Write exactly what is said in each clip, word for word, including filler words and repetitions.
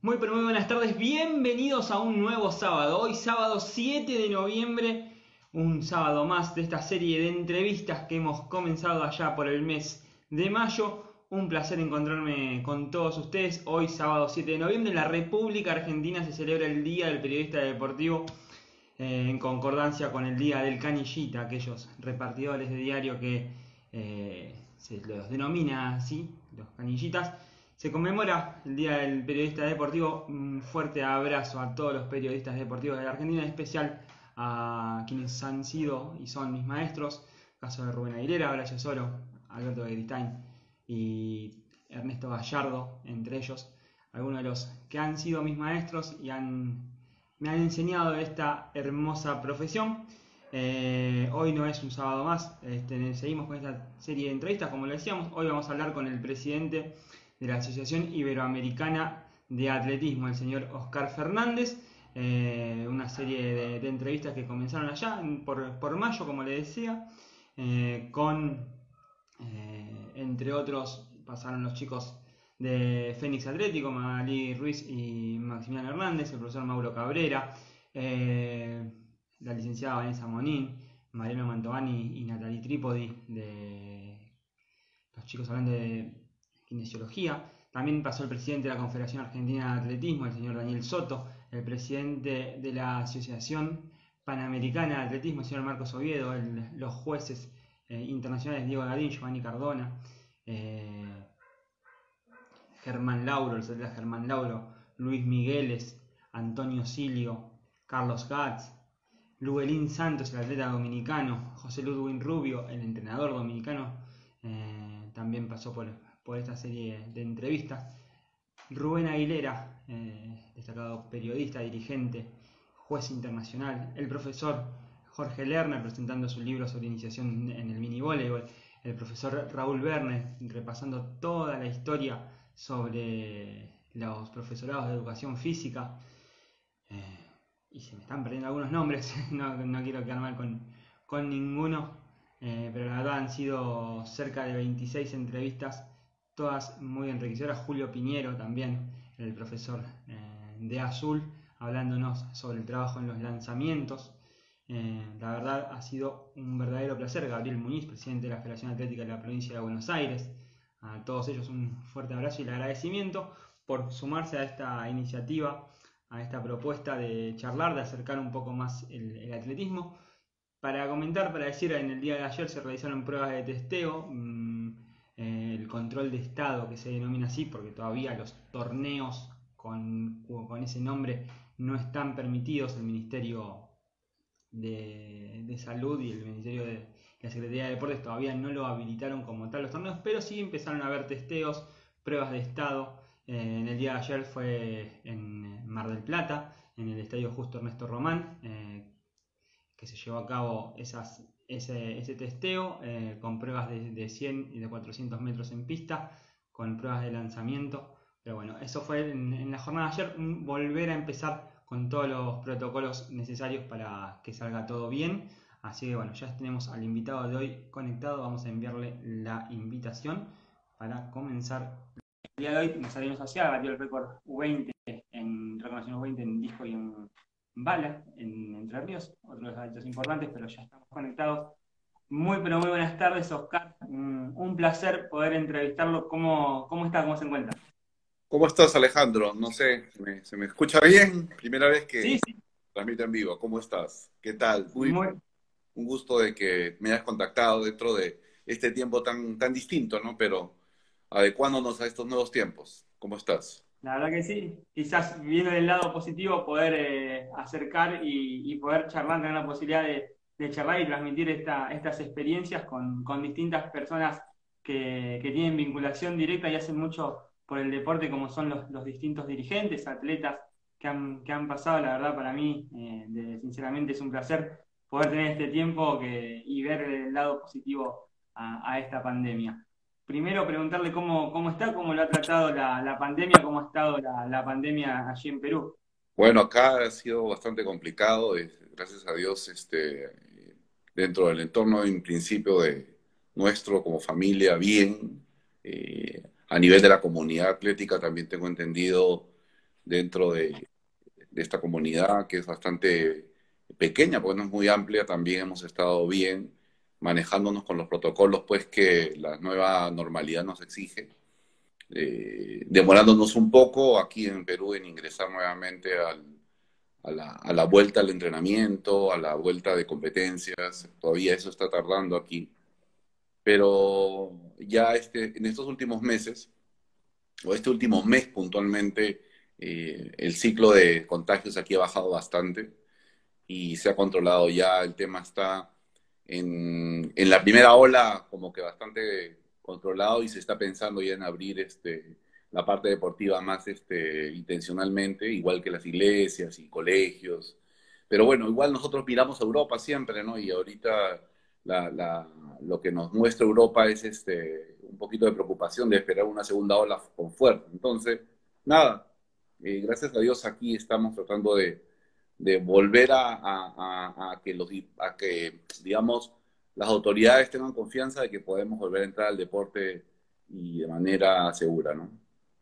Muy pero muy buenas tardes, bienvenidos a un nuevo sábado. Hoy sábado siete de noviembre, un sábado más de esta serie de entrevistas que hemos comenzado allá por el mes de mayo. Un placer encontrarme con todos ustedes. Hoy sábado siete de noviembre en la República Argentina se celebra el Día del Periodista Deportivo, eh, en concordancia con el Día del Canillita, aquellos repartidores de diario que eh, se los denomina así, los canillitas. Se conmemora el Día del Periodista Deportivo. Un fuerte abrazo a todos los periodistas deportivos de la Argentina, en especial a quienes han sido y son mis maestros. El caso de Rubén Aguilera, Horacio Soro, Alberto Beristain y Ernesto Gallardo, entre ellos. Algunos de los que han sido mis maestros y han, me han enseñado esta hermosa profesión. Eh, hoy no es un sábado más, este, seguimos con esta serie de entrevistas, como lo decíamos. Hoy vamos a hablar con el presidente de la Asociación Iberoamericana de Atletismo, el señor Oscar Fernández. Eh, una serie de, de entrevistas que comenzaron allá por, por mayo, como le decía, eh, con, eh, entre otros, pasaron los chicos de Fénix Atlético, Magalí Ruiz y Maximiliano Hernández, el profesor Mauro Cabrera, eh, la licenciada Vanessa Monín, Mariano Mantovani y Natalie Trípodi, de los chicos hablando de kinesiología. También pasó el presidente de la Confederación Argentina de Atletismo, el señor Daniel Soto, el presidente de la Asociación Panamericana de Atletismo, el señor Marcos Oviedo, el, los jueces eh, internacionales Diego Gadín, Giovanni Cardona, eh, Germán Lauro, el atleta Germán Lauro, Luis Migueles, Antonio Silio, Carlos Gatz, Luguelín Santos, el atleta dominicano, José Ludwig Rubio, el entrenador dominicano, eh, también pasó por, por esta serie de entrevistas. Rubén Aguilera, eh, destacado periodista, dirigente, juez internacional. El profesor Jorge Lerner, presentando su libro sobre iniciación en el mini voleibol. El profesor Raúl Verne, repasando toda la historia sobre los profesorados de educación física. Eh, y se me están perdiendo algunos nombres, no, no quiero quedar mal con, con ninguno, eh, pero la verdad han sido cerca de veintiséis entrevistas, todas muy enriquecedoras. Julio Piñero también, el profesor eh, de Azul, hablándonos sobre el trabajo en los lanzamientos. Eh, la verdad ha sido un verdadero placer. Gabriel Muñiz, presidente de la Federación Atlética de la Provincia de Buenos Aires. A todos ellos un fuerte abrazo y el agradecimiento por sumarse a esta iniciativa, a esta propuesta de charlar, de acercar un poco más el, el atletismo. Para comentar, para decir, en el día de ayer se realizaron pruebas de testeo, mmm, eh, el control de estado, que se denomina así, porque todavía los torneos con, con ese nombre no están permitidos. El Ministerio de, de Salud y el Ministerio de la Secretaría de Deportes todavía no lo habilitaron como tal los torneos, pero sí empezaron a haber testeos, pruebas de estado. Eh, en el día de ayer fue en Mar del Plata, en el Estadio Justo Ernesto Román, eh, que se llevó a cabo esas, ese, ese testeo, eh, con pruebas de, de cien y de cuatrocientos metros en pista, con pruebas de lanzamiento. Pero bueno, eso fue en, en la jornada de ayer, volver a empezar con todos los protocolos necesarios para que salga todo bien. Así que bueno, ya tenemos al invitado de hoy conectado, vamos a enviarle la invitación para comenzar. El día de hoy Nazareno Social batió el récord U veinte en reconocimiento U veinte en disco y en bala en Entre Ríos, otros datos importantes, pero ya estamos conectados. Muy pero muy buenas tardes, Oscar. Un, un placer poder entrevistarlo. ¿Cómo, cómo está? ¿Cómo se encuentra? ¿Cómo estás, Alejandro? No sé, ¿se me, se me escucha bien? Primera vez que Sí, sí. transmito en vivo. ¿Cómo estás? ¿Qué tal? Muy, Muy, un gusto de que me hayas contactado dentro de este tiempo tan, tan distinto, ¿no? Pero adecuándonos a estos nuevos tiempos. ¿Cómo estás? la verdad que sí. Quizás viendo del lado positivo poder eh, acercar y, y poder charlar, tener la posibilidad de, de charlar y transmitir esta, estas experiencias con, con distintas personas que, que tienen vinculación directa y hacen mucho por el deporte, como son los, los distintos dirigentes, atletas que han, que han pasado. La verdad, para mí, eh, de, sinceramente, es un placer poder tener este tiempo que, y ver el lado positivo a, a esta pandemia. Primero preguntarle cómo, cómo está, cómo lo ha tratado la, la pandemia, cómo ha estado la, la pandemia allí en Perú. Bueno, acá ha sido bastante complicado, eh, gracias a Dios, este, dentro del entorno en principio de nuestro como familia, bien. Eh, a nivel de la comunidad atlética también tengo entendido, dentro de, de esta comunidad que es bastante pequeña, porque no es muy amplia. También hemos estado bien manejándonos con los protocolos pues que la nueva normalidad nos exige, eh, demorándonos un poco aquí en Perú en ingresar nuevamente al, a, la, a la vuelta al entrenamiento, a la vuelta de competencias. Todavía eso está tardando aquí, pero ya este, en estos últimos meses, o este último mes puntualmente, eh, el ciclo de contagios aquí ha bajado bastante y se ha controlado ya. El tema está en, en la primera ola como que bastante controlado y se está pensando ya en abrir este, la parte deportiva más este, intencionalmente, igual que las iglesias y colegios. Pero bueno, igual nosotros miramos a Europa siempre, ¿no? Y ahorita la, la, lo que nos muestra Europa es este, un poquito de preocupación de esperar una segunda ola con fuerza. Entonces, nada, eh, gracias a Dios aquí estamos tratando de, de volver a, a, a, a, que los, a que, digamos, las autoridades tengan confianza de que podemos volver a entrar al deporte y de manera segura, ¿no?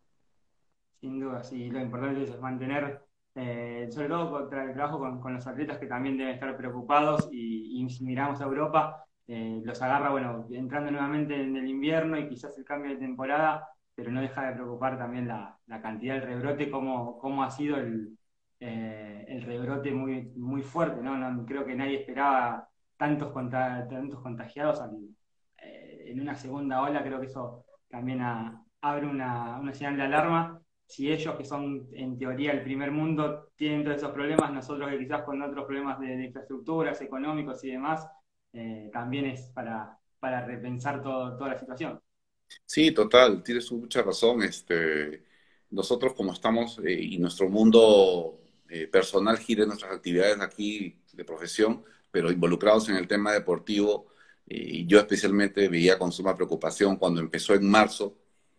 Sin duda, sí, lo importante es mantener, eh, sobre todo contra el trabajo con, con los atletas que también deben estar preocupados y, y si miramos a Europa, eh, los agarra, bueno, entrando nuevamente en el invierno y quizás el cambio de temporada, pero no deja de preocupar también la, la cantidad del rebrote, cómo, cómo ha sido el, eh, el rebrote muy, muy fuerte, ¿no? No, creo que nadie esperaba tantos, conta- tantos contagiados al- eh, en una segunda ola. Creo que eso también ha- abre una, una señal de alarma. Si ellos, que son en teoría el primer mundo, tienen todos esos problemas, nosotros que quizás con otros problemas de, de infraestructuras, económicos y demás, eh, también es para, para repensar todo, toda la situación. Sí, total, tienes mucha razón. Este, nosotros como estamos eh, y nuestro mundo eh, personal gira en nuestras actividades aquí de profesión, pero involucrados en el tema deportivo, eh, y yo especialmente veía con suma preocupación cuando empezó en marzo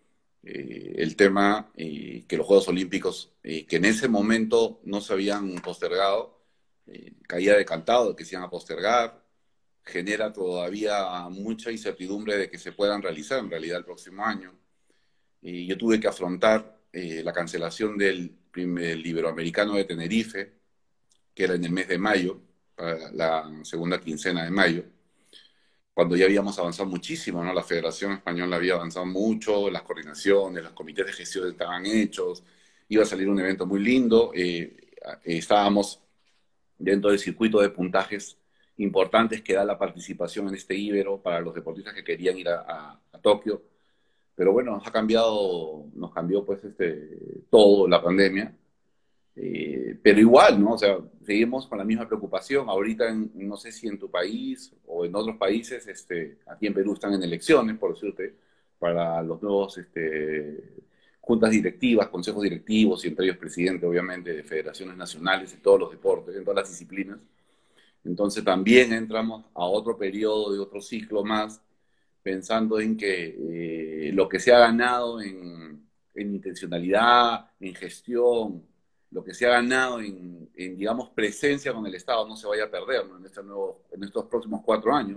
eh, el tema eh, que los Juegos Olímpicos, eh, que en ese momento no se habían postergado, eh, caía decantado de que se iban a postergar, genera todavía mucha incertidumbre de que se puedan realizar en realidad el próximo año. Y yo tuve que afrontar eh, la cancelación del primer Iberoamericano de Tenerife, que era en el mes de mayo, para la segunda quincena de mayo, cuando ya habíamos avanzado muchísimo, ¿no? La Federación Española había avanzado mucho, las coordinaciones, los comités de gestión estaban hechos, iba a salir un evento muy lindo, eh, eh, estábamos dentro del circuito de puntajes importantes que da la participación en este Ibero para los deportistas que querían ir a, a, a Tokio. Pero bueno, nos ha cambiado, nos cambió pues este, todo la pandemia. Eh, pero igual, ¿no? O sea, seguimos con la misma preocupación. Ahorita, en- no sé si en tu país o en otros países, este, aquí en Perú están en elecciones, por decirte, para los nuevos este, juntas directivas, consejos directivos y entre ellos presidente, obviamente, de federaciones nacionales de todos los deportes, en todas las disciplinas. Entonces también entramos a otro periodo de otro ciclo más, pensando en que eh, lo que se ha ganado en, en intencionalidad, en gestión, lo que se ha ganado en, en, digamos, presencia con el Estado no se vaya a perder, ¿no? en, este nuevo, en estos próximos cuatro años.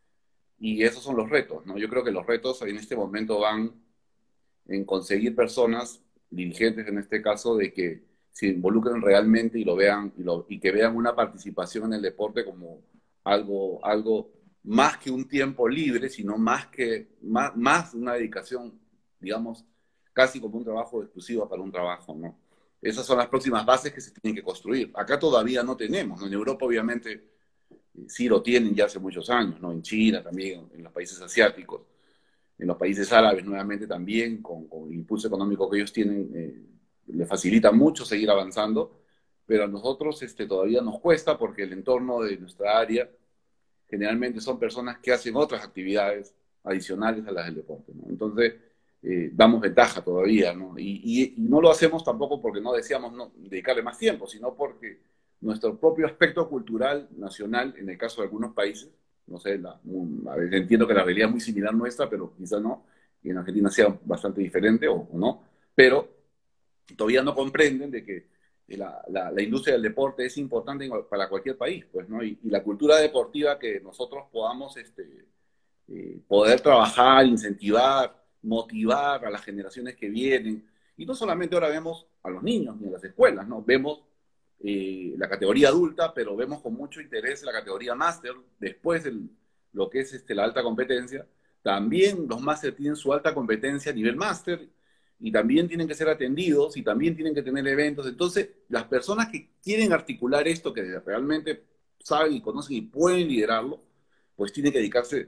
Y esos son los retos, ¿no? Yo creo que los retos en este momento van en conseguir personas, dirigentes en este caso, de que se involucren realmente y lo vean y, lo, y que vean una participación en el deporte como algo, algo más que un tiempo libre, sino más que más, más una dedicación, digamos, casi como un trabajo exclusivo para un trabajo, ¿no? Esas son las próximas bases que se tienen que construir. Acá todavía no tenemos, ¿no? En Europa obviamente sí lo tienen ya hace muchos años, ¿no? En China también, en los países asiáticos, en los países árabes nuevamente también, con, con el impulso económico que ellos tienen, eh, les facilita mucho seguir avanzando, pero a nosotros este, todavía nos cuesta porque el entorno de nuestra área generalmente son personas que hacen otras actividades adicionales a las del deporte, ¿no? Entonces, eh, damos ventaja todavía, ¿no? Y, y, y, no lo hacemos tampoco porque no deseamos no, dedicarle más tiempo, sino porque nuestro propio aspecto cultural nacional, en el caso de algunos países, no sé, la, a ver, entiendo que la realidad es muy similar a nuestra, pero quizás no, y en Argentina sea bastante diferente o, o no, pero todavía no comprenden de que la, la, la, industria del deporte es importante para cualquier país, pues, ¿no? Y, y la cultura deportiva que nosotros podamos este, eh, poder trabajar, incentivar, motivar a las generaciones que vienen, Y no solamente ahora vemos a los niños ni a las escuelas, ¿no? Vemos eh, la categoría adulta, pero vemos con mucho interés la categoría máster, después el, lo que es este, la alta competencia. También los máster tienen su alta competencia a nivel máster y también tienen que ser atendidos y también tienen que tener eventos. Entonces, las personas que quieren articular esto, que realmente saben y conocen y pueden liderarlo, pues tienen que dedicarse,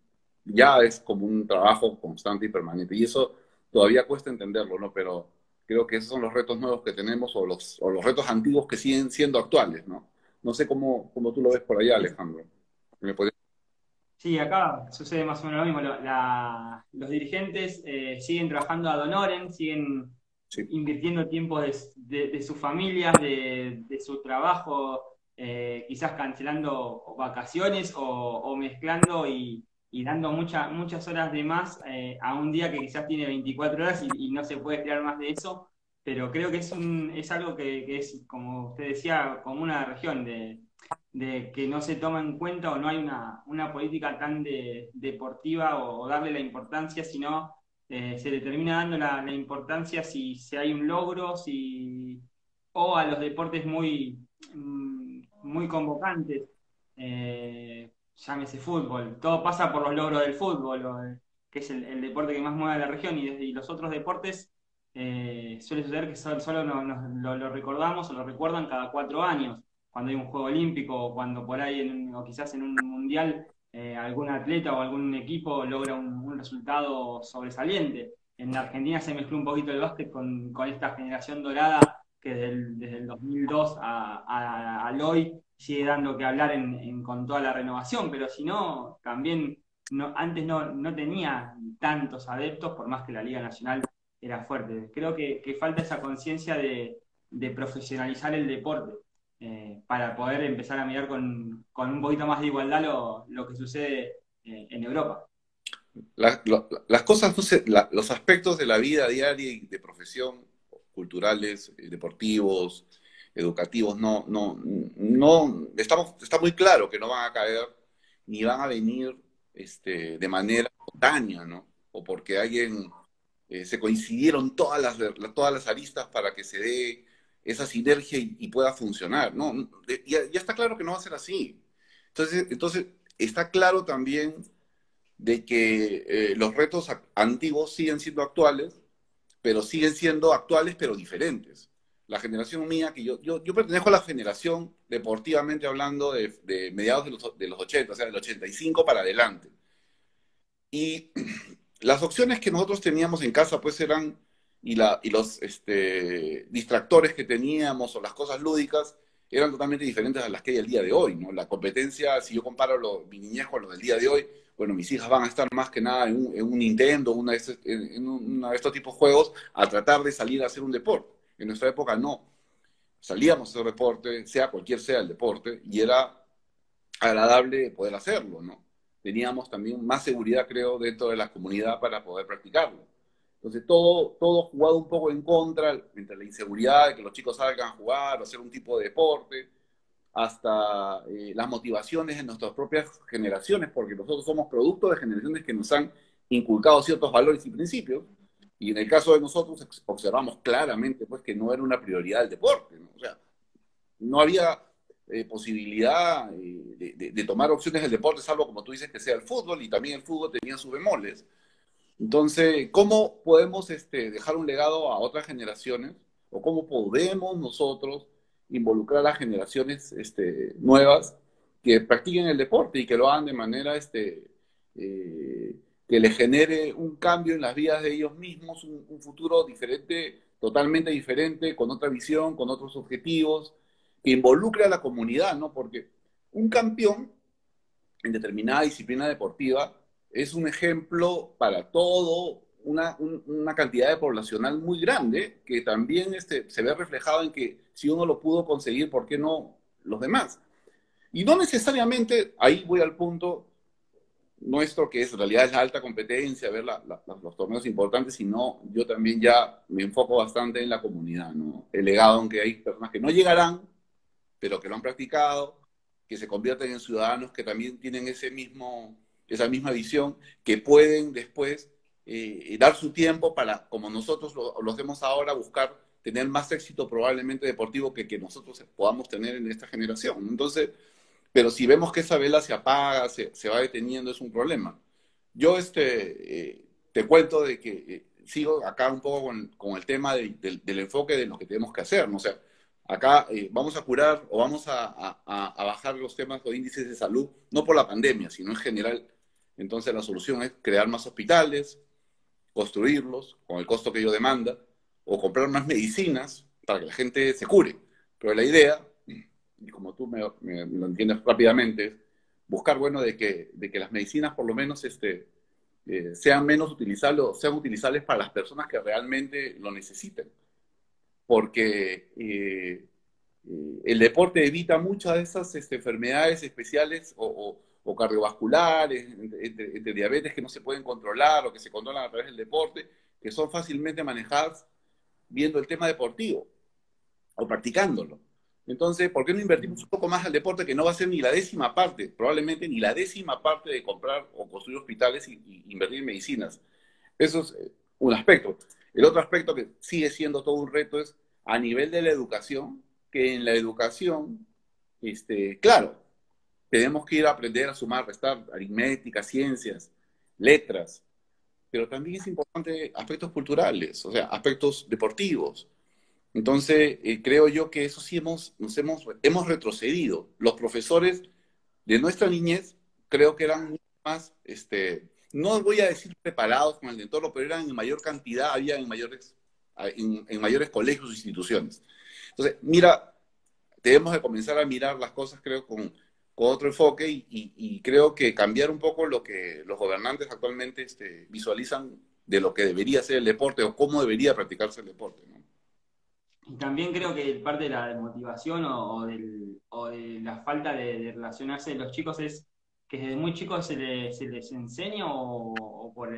ya es como un trabajo constante y permanente. Y eso todavía cuesta entenderlo, ¿no? Pero creo que esos son los retos nuevos que tenemos o los, o los retos antiguos que siguen siendo actuales, ¿no? No sé cómo, cómo tú lo ves por allá, Alejandro. ¿Me podrías... Sí, acá sucede más o menos lo mismo. Lo- la- los dirigentes eh, siguen trabajando ad honorem, siguen Sí. invirtiendo tiempo de, de- de sus familias, de, de su trabajo, eh, quizás cancelando vacaciones o, o mezclando y, y dando mucha- muchas horas de más eh, a un día que quizás tiene veinticuatro horas y, y no se puede crear más de eso. Pero creo que es, un, es algo que, que es, como usted decía, como una región de que no se toma en cuenta o no hay una, una política tan de, deportiva o, o, darle la importancia, sino eh, se le termina dando la, la, importancia si, si hay un logro, si, o a los deportes muy, mm, muy convocantes, eh, llámese fútbol. Todo pasa por los logros del fútbol, o, que es el, el, deporte que más mueve a la región, y, y los otros deportes eh, suele suceder que solo, solo nos, nos, lo, lo recordamos o lo recuerdan cada cuatro años cuando hay un juego olímpico o cuando por ahí, en, o quizás en un mundial, eh, algún atleta o algún equipo logra un, un, resultado sobresaliente. En la Argentina se mezcló un poquito el básquet con, con esta generación dorada que desde el, desde el dos mil dos a, a, al hoy sigue dando que hablar en, en, con toda la renovación, pero si no, también no, antes no, no tenía tantos adeptos, por más que la Liga Nacional era fuerte. Creo que, que falta esa conciencia de, de profesionalizar el deporte eh, para poder empezar a mirar con, con un poquito más de igualdad lo, lo que sucede eh, en Europa. La, lo, las cosas, no sé, la, los aspectos de la vida diaria y de profesión, culturales, eh, deportivos, educativos, no, no, no, estamos, está muy claro que no van a caer ni van a venir este, de manera espontánea, ¿no? O porque alguien eh, se coincidieron todas las, todas las aristas para que se dé esa sinergia y, y pueda funcionar, ¿no? Ya, ya está claro que no va a ser así. Entonces, entonces está claro también de que eh, los retos antiguos siguen siendo actuales, pero siguen siendo actuales, pero diferentes. La generación mía, que yo, yo, yo pertenezco a la generación, deportivamente hablando, de, de mediados de los, de los ochenta, o sea, del ochenta y cinco para adelante. Y las opciones que nosotros teníamos en casa, pues eran, y, la, y los este, distractores que teníamos o las cosas lúdicas, eran totalmente diferentes a las que hay el día de hoy, ¿no? La competencia, si yo comparo lo, mi niñez con lo del día de hoy, bueno, mis hijas van a estar más que nada en un, en un Nintendo, una de estos, en, en una de estos tipos de juegos, a tratar de salir a hacer un deporte. En nuestra época no. Salíamos a hacer deporte, sea cualquier sea el deporte, y era agradable poder hacerlo, ¿no? Teníamos también más seguridad, creo, dentro de la comunidad para poder practicarlo. Entonces, todo, todo jugado un poco en contra, entre la inseguridad de que los chicos salgan a jugar o hacer un tipo de deporte, hasta eh, las motivaciones en nuestras propias generaciones, porque nosotros somos producto de generaciones que nos han inculcado ciertos valores y principios, y en el caso de nosotros observamos claramente pues, que no era una prioridad el deporte, ¿no? O sea, no había eh, posibilidad eh, de, de, de, tomar opciones del deporte, salvo como tú dices que sea el fútbol, y también el fútbol tenía sus bemoles. Entonces, ¿cómo podemos este, dejar un legado a otras generaciones? ¿O cómo podemos nosotros involucrar a las generaciones este, nuevas que practiquen el deporte y que lo hagan de manera este, eh, que les genere un cambio en las vidas de ellos mismos, un, un futuro diferente, totalmente diferente, con otra visión, con otros objetivos, que involucre a la comunidad, ¿no? Porque un campeón en determinada disciplina deportiva es un ejemplo para todo una, un, una cantidad de poblacional muy grande que también este, se ve reflejado en que si uno lo pudo conseguir, ¿por qué no los demás? Y no necesariamente, ahí voy al punto nuestro, que es en realidad es la alta competencia, ver la, la, los torneos importantes, sino yo también ya me enfoco bastante en la comunidad, ¿no? El legado, aunque hay personas que no llegarán, pero que lo han practicado, que se convierten en ciudadanos que también tienen ese mismo, esa misma visión, que pueden después eh, dar su tiempo para, como nosotros lo, lo hacemos ahora, buscar tener más éxito probablemente deportivo que que nosotros podamos tener en esta generación. Entonces, pero si vemos que esa vela se apaga, se, se va deteniendo, es un problema. Yo este, eh, te cuento de que eh, sigo acá un poco con, con el tema de, de, del enfoque de lo que tenemos que hacer, ¿no? O sea, acá eh, vamos a curar o vamos a, a, a bajar los temas o índices de salud, no por la pandemia, sino en general. Entonces la solución es crear más hospitales, construirlos con el costo que ello demanda, o comprar más medicinas para que la gente se cure. Pero la idea, y como tú me, me, me lo entiendes rápidamente, es buscar, bueno, de que, de que las medicinas por lo menos este, eh, sean menos utilizables, sean utilizables para las personas que realmente lo necesiten. Porque eh, eh, el deporte evita muchas de esas este, enfermedades especiales o, o, o cardiovasculares, entre, entre, entre, diabetes que no se pueden controlar o que se controlan a través del deporte, que son fácilmente manejadas viendo el tema deportivo o practicándolo. Entonces, ¿por qué no invertimos un poco más al deporte que no va a ser ni la décima parte, probablemente ni la décima parte de comprar o construir hospitales y, y invertir en medicinas? Eso es un aspecto. El otro aspecto que sigue siendo todo un reto es a nivel de la educación, que en la educación, este, claro, tenemos que ir a aprender a sumar, restar, aritmética, ciencias, letras, pero también es importante aspectos culturales, o sea, aspectos deportivos. Entonces, eh, creo yo que eso sí hemos, nos hemos, hemos retrocedido. Los profesores de nuestra niñez creo que eran mucho más, este, no voy a decir preparados con el entorno, pero eran en mayor cantidad, había en mayores, en, en mayores colegios e instituciones. Entonces, mira, tenemos que comenzar a mirar las cosas, creo, con, con otro enfoque y, y, y, creo que cambiar un poco lo que los gobernantes actualmente este, visualizan de lo que debería ser el deporte o cómo debería practicarse el deporte, ¿no? Y también creo que parte de la motivación o, o, del, o de la falta de, de relacionarse de los chicos es que desde muy chicos se, le, se les enseña o, o, por,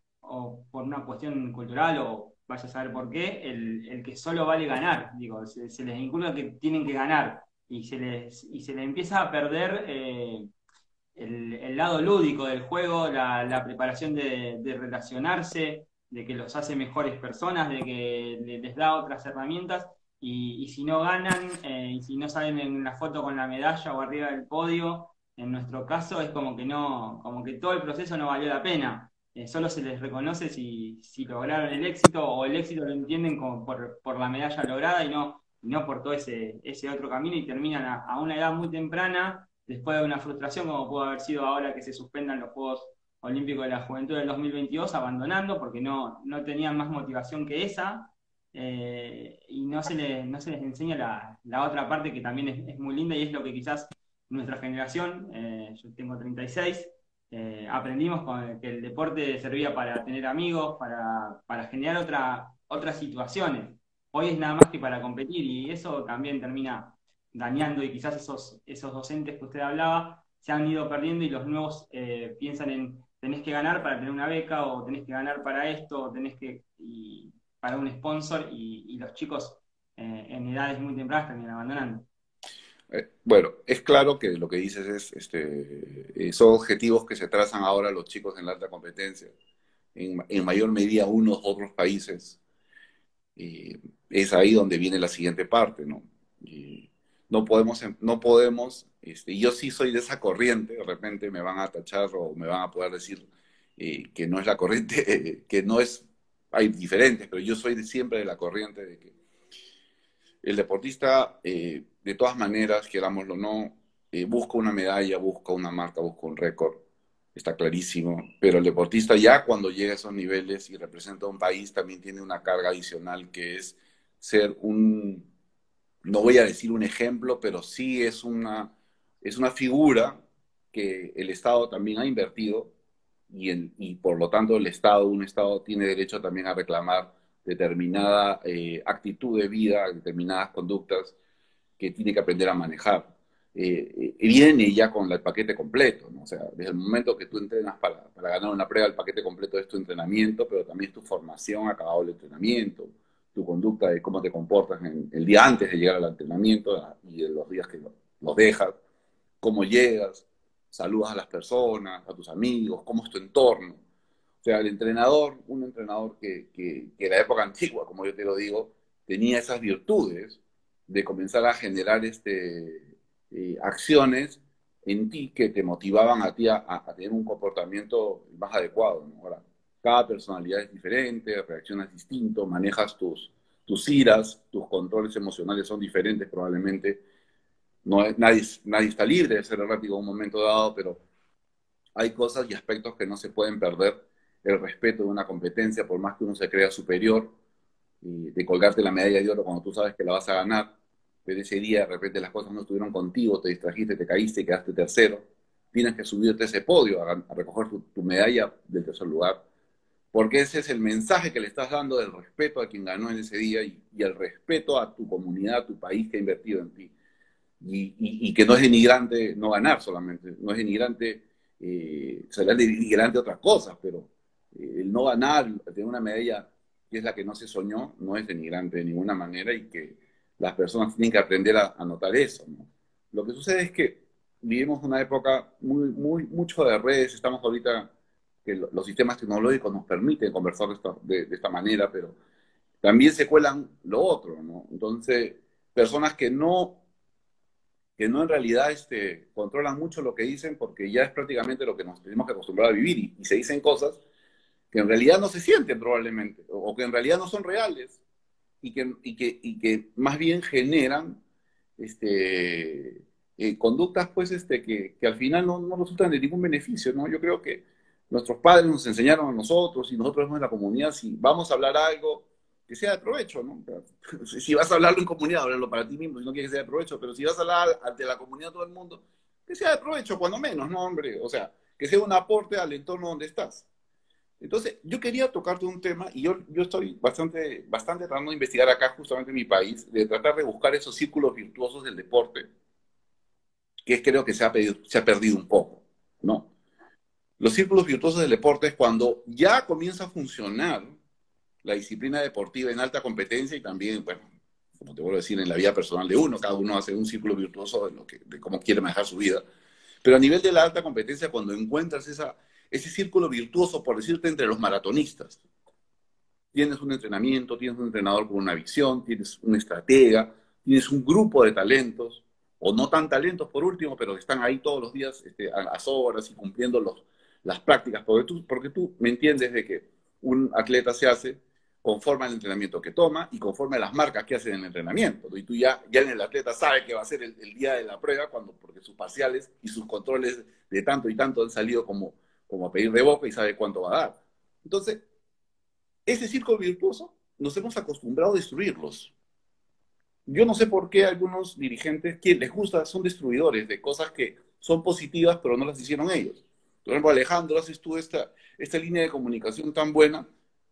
o por una cuestión cultural o vaya a saber por qué, el, el que solo vale ganar. Digo, se, se les inculca que tienen que ganar y se les, y se les empieza a perder eh, el, el lado lúdico del juego, la, la preparación de, de relacionarse, de que los hace mejores personas, de que les da otras herramientas, y, y si no ganan, eh, y si no salen en la foto con la medalla o arriba del podio, en nuestro caso es como que no, como que todo el proceso no valió la pena. Eh, solo se les reconoce si, si lograron el éxito o el éxito lo entienden como por, por la medalla lograda y no, y no por todo ese, ese otro camino y terminan a, a una edad muy temprana después de una frustración como pudo haber sido ahora que se suspendan los Juegos Olímpicos de la Juventud del dos mil veintidós, abandonando porque no, no tenían más motivación que esa, eh, y no se, les, no se les enseña la, la otra parte que también es, es, muy linda y es lo que quizás nuestra generación, eh, yo tengo treinta y seis, eh, aprendimos con que el deporte servía para tener amigos, para, para generar otra, otras situaciones. Hoy es nada más que para competir y eso también termina dañando y quizás esos, esos docentes que usted hablaba se han ido perdiendo y los nuevos eh, piensan en tenés que ganar para tener una beca o tenés que ganar para esto o tenés que y, para un sponsor y, y los chicos eh, en edades muy tempranas terminan abandonando. Eh, bueno, es claro que lo que dices es, este, eh, son objetivos que se trazan ahora los chicos en la alta competencia, en, en mayor medida unos otros países. Y es ahí donde viene la siguiente parte, ¿no? Y no podemos, no podemos, este, yo sí soy de esa corriente, de repente me van a tachar o me van a poder decir eh, que no es la corriente, eh, que no es, hay diferentes, pero yo soy de, siempre de la corriente de que el deportista, eh, de todas maneras, querámoslo o no, eh, busca una medalla, busca una marca, busca un récord, está clarísimo, pero el deportista ya cuando llega a esos niveles y representa a un país también tiene una carga adicional que es ser un, no voy a decir un ejemplo, pero sí es una, es una figura que el Estado también ha invertido y, en, y por lo tanto el Estado, un Estado tiene derecho también a reclamar determinada eh, actitud de vida, determinadas conductas que tiene que aprender a manejar. Eh, eh, viene ya con el paquete completo, ¿no? O sea, desde el momento que tú entrenas para, para ganar una prueba, el paquete completo es tu entrenamiento, pero también es tu formación acabado el entrenamiento, tu conducta de cómo te comportas en, el día antes de llegar al entrenamiento y de los días que lo, los dejas, cómo llegas, saludas a las personas, a tus amigos, cómo es tu entorno. O sea, el entrenador, un entrenador que, que, que en la época antigua, como yo te lo digo, tenía esas virtudes de comenzar a generar este, eh, acciones en ti que te motivaban a ti a, a tener un comportamiento más adecuado, ¿no? Ahora, cada personalidad es diferente, reaccionas distinto, manejas tus, tus iras, tus controles emocionales son diferentes probablemente. No, nadie, nadie está libre de ser errático en un momento dado, pero hay cosas y aspectos que no se pueden perder. El respeto de una competencia, por más que uno se crea superior, y de colgarte la medalla de oro cuando tú sabes que la vas a ganar, pero ese día de repente las cosas no estuvieron contigo, te distrajiste, te caíste y quedaste tercero, tienes que subirte a ese podio a, a recoger tu, tu medalla del tercer lugar, porque ese es el mensaje que le estás dando del respeto a quien ganó en ese día y, y el respeto a tu comunidad, a tu país que ha invertido en ti. Y, y, y que no es denigrante no ganar solamente, no es denigrante, eh, será denigrante otras cosas, pero eh, el no ganar, tener una medalla que es la que no se soñó, no es denigrante de ninguna manera y que las personas tienen que aprender a, a notar eso, ¿no? Lo que sucede es que vivimos una época muy, muy, mucho de redes, estamos ahorita que lo, los sistemas tecnológicos nos permiten conversar de esta, de, de esta manera, pero también se cuelan lo otro, ¿no? Entonces, personas que no que no en realidad este, controlan mucho lo que dicen porque ya es prácticamente lo que nos tenemos que acostumbrar a vivir y, y se dicen cosas que en realidad no se sienten probablemente o, o que en realidad no son reales y que, y que, y que más bien generan este, eh, conductas pues este, que, que al final no, no resultan de ningún beneficio, ¿no? Yo creo que nuestros padres nos enseñaron a nosotros y nosotros vemos en la comunidad, si vamos a hablar algo que sea de provecho, ¿no? Si vas a hablarlo en comunidad, hablarlo para ti mismo, si no quieres que sea de provecho, pero si vas a hablar ante la comunidad de todo el mundo, que sea de provecho, cuando menos, ¿no, hombre? O sea, que sea un aporte al entorno donde estás. Entonces, yo quería tocarte un tema y yo, yo estoy bastante, bastante tratando de investigar acá, justamente en mi país, de tratar de buscar esos círculos virtuosos del deporte, que creo que se ha, pedido, se ha perdido un poco, ¿no? Los círculos virtuosos del deporte es cuando ya comienza a funcionar la disciplina deportiva en alta competencia y también, bueno, como te vuelvo a decir, en la vida personal de uno, cada uno hace un círculo virtuoso de, lo que, de cómo quiere manejar su vida. Pero a nivel de la alta competencia, cuando encuentras esa, ese círculo virtuoso, por decirte, entre los maratonistas, tienes un entrenamiento, tienes un entrenador con una visión, tienes una estratega, tienes un grupo de talentos, o no tan talentos por último, pero que están ahí todos los días este, a las horas y cumpliendo los, las prácticas, porque tú, porque tú me entiendes de que un atleta se hace conforme al entrenamiento que toma y conforme a las marcas que hace en el entrenamiento. Y tú ya, ya en el atleta sabe que va a ser el, el día de la prueba, cuando, porque sus parciales y sus controles de tanto y tanto han salido como, como a pedir de boca y sabe cuánto va a dar. Entonces, ese círculo virtuoso nos hemos acostumbrado a destruirlos. Yo no sé por qué algunos dirigentes que les gusta son destruidores de cosas que son positivas, pero no las hicieron ellos. Por ejemplo, Alejandro, haces tú esta, esta línea de comunicación tan buena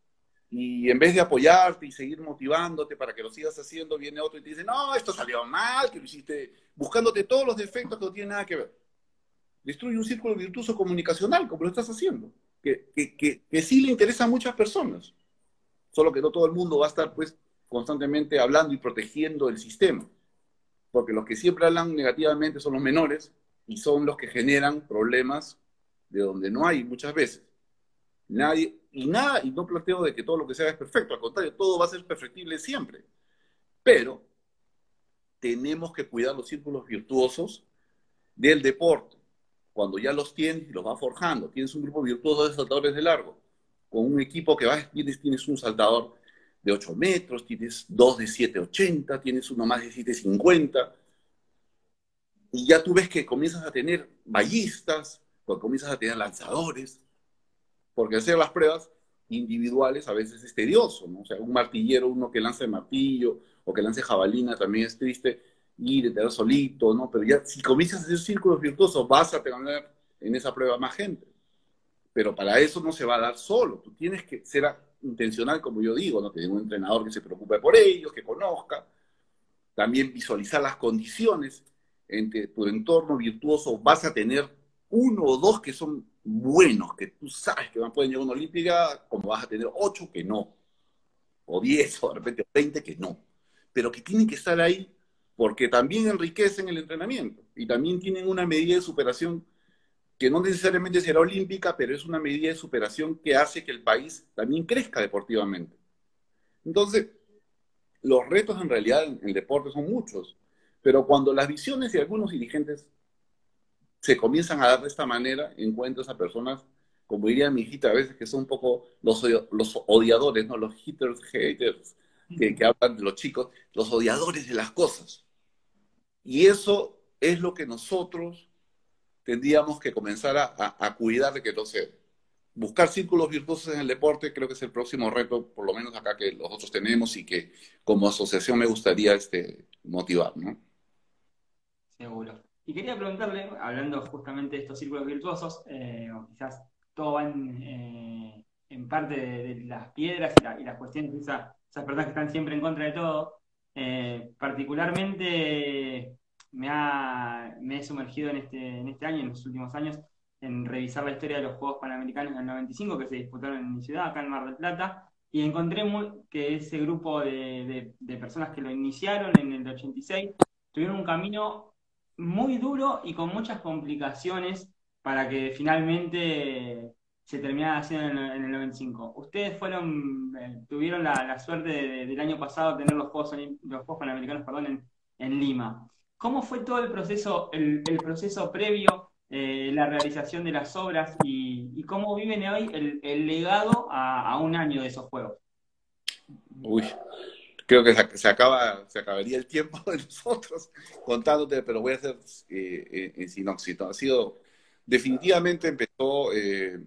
y en vez de apoyarte y seguir motivándote para que lo sigas haciendo, viene otro y te dice, no, esto salió mal, que lo hiciste buscándote todos los defectos que no tienen nada que ver. Destruye un círculo virtuoso comunicacional, como lo estás haciendo, que, que, que, que sí le interesa a muchas personas. Solo que no todo el mundo va a estar pues constantemente hablando y protegiendo el sistema, porque los que siempre hablan negativamente son los menores y son los que generan problemas de donde no hay muchas veces. Nadie, y nada, y no planteo de que todo lo que sea es perfecto, al contrario, todo va a ser perfectible siempre, pero tenemos que cuidar los círculos virtuosos del deporte. Cuando ya los tienes y los vas forjando, tienes un grupo virtuoso de saltadores de largo, con un equipo que vas, tienes, tienes un saltador de ocho metros, tienes dos de siete ochenta, tienes uno más de siete cincuenta, y ya tú ves que comienzas a tener ballistas, porque comienzas a tener lanzadores, porque hacer las pruebas individuales a veces es tedioso, ¿no? O sea, un martillero, uno que lance martillo o que lance jabalina también es triste ir de tener solito, ¿no? Pero ya si comienzas a hacer círculos virtuosos vas a tener en esa prueba más gente. Pero para eso no se va a dar solo. Tú tienes que ser intencional, como yo digo, ¿no? Tener un entrenador que se preocupe por ellos, que conozca. También visualizar las condiciones entre tu entorno virtuoso. Vas a tener uno o dos que son buenos, que tú sabes que pueden llegar a una olímpica, como vas a tener ocho que no. O diez, o de repente veinte que no. Pero que tienen que estar ahí porque también enriquecen el entrenamiento y también tienen una medida de superación que no necesariamente será olímpica, pero es una medida de superación que hace que el país también crezca deportivamente. Entonces, los retos en realidad en el deporte son muchos, pero cuando las visiones de algunos dirigentes se comienzan a dar de esta manera, encuentras a personas, como diría mi hijita a veces, que son un poco los, los odiadores, ¿no? Los hitters, haters, que, que hablan de los chicos, los odiadores de las cosas. Y eso es lo que nosotros tendríamos que comenzar a, a, a cuidar de que no se... Buscar círculos virtuosos en el deporte creo que es el próximo reto, por lo menos acá que nosotros tenemos y que como asociación me gustaría este, motivar, ¿no? Seguro. Y quería preguntarle, hablando justamente de estos círculos virtuosos, eh, o quizás todo va en, eh, en parte de, de las piedras y, la, y las cuestiones de esa, esas personas que están siempre en contra de todo. Eh, particularmente me, ha, me he sumergido en este, en este año, en los últimos años, en revisar la historia de los Juegos Panamericanos del noventa y cinco que se disputaron en mi ciudad, acá en Mar del Plata, y encontré muy, que ese grupo de, de, de personas que lo iniciaron en el ochenta y seis tuvieron un camino muy duro y con muchas complicaciones para que finalmente se terminara haciendo en el, en el noventa y cinco. Ustedes fueron, eh, tuvieron la, la suerte de, de, del año pasado de tener los Juegos, los Juegos Panamericanos, perdón, en, en Lima. ¿Cómo fue todo el proceso, el, el proceso previo, eh, la realización de las obras y, y cómo viven hoy el, el legado a, a un año de esos Juegos? Uy, creo que se, se, acaba, se acabaría el tiempo de nosotros contándote, pero voy a hacer eh, en sinopsis. Ha sido, definitivamente empezó, eh,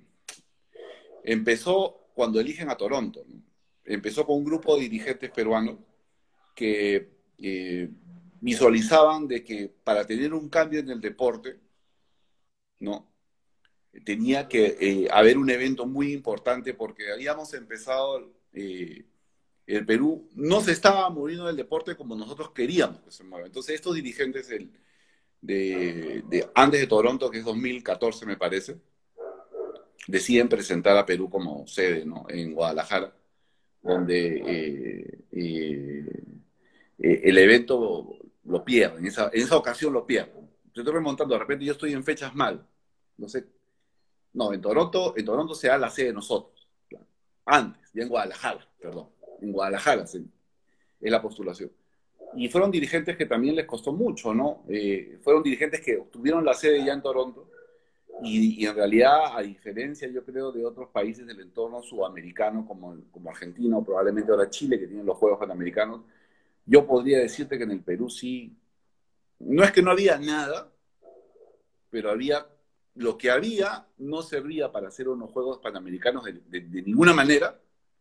empezó cuando eligen a Toronto, ¿no? Empezó con un grupo de dirigentes peruanos que eh, visualizaban de que para tener un cambio en el deporte, ¿no? Tenía que eh, haber un evento muy importante porque habíamos empezado... Eh, el Perú no se estaba moviendo del deporte como nosotros queríamos que se mueva. Entonces estos dirigentes del, de, de, antes de Toronto, que es dos mil catorce me parece, deciden presentar a Perú como sede, ¿no? En Guadalajara, donde eh, eh, eh, el evento lo pierden, en esa, en esa ocasión lo pierden. Yo estoy remontando, de repente yo estoy en fechas mal, no sé, no, en Toronto, en Toronto se da la sede de nosotros, antes, ya en Guadalajara, perdón, en Guadalajara se, es la postulación. Y fueron dirigentes que también les costó mucho, ¿no? Eh, fueron dirigentes que obtuvieron la sede ya en Toronto y, y en realidad, a diferencia, yo creo, de otros países del entorno sudamericano como, como Argentina o probablemente ahora Chile, que tienen los Juegos Panamericanos, yo podría decirte que en el Perú sí, no es que no había nada, pero había, lo que había no servía para hacer unos Juegos Panamericanos de, de, de ninguna manera,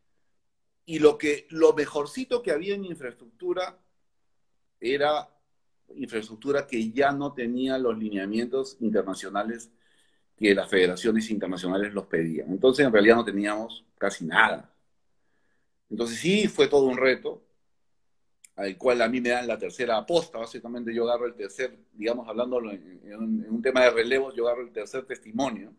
y lo, que, lo mejorcito que había en infraestructura era infraestructura que ya no tenía los lineamientos internacionales que las federaciones internacionales los pedían. Entonces, en realidad no teníamos casi nada. Entonces, sí, fue todo un reto, al cual a mí me dan la tercera aposta. Básicamente, yo agarro el tercer, digamos, hablando en, en, un, en un tema de relevos, yo agarro el tercer testimonio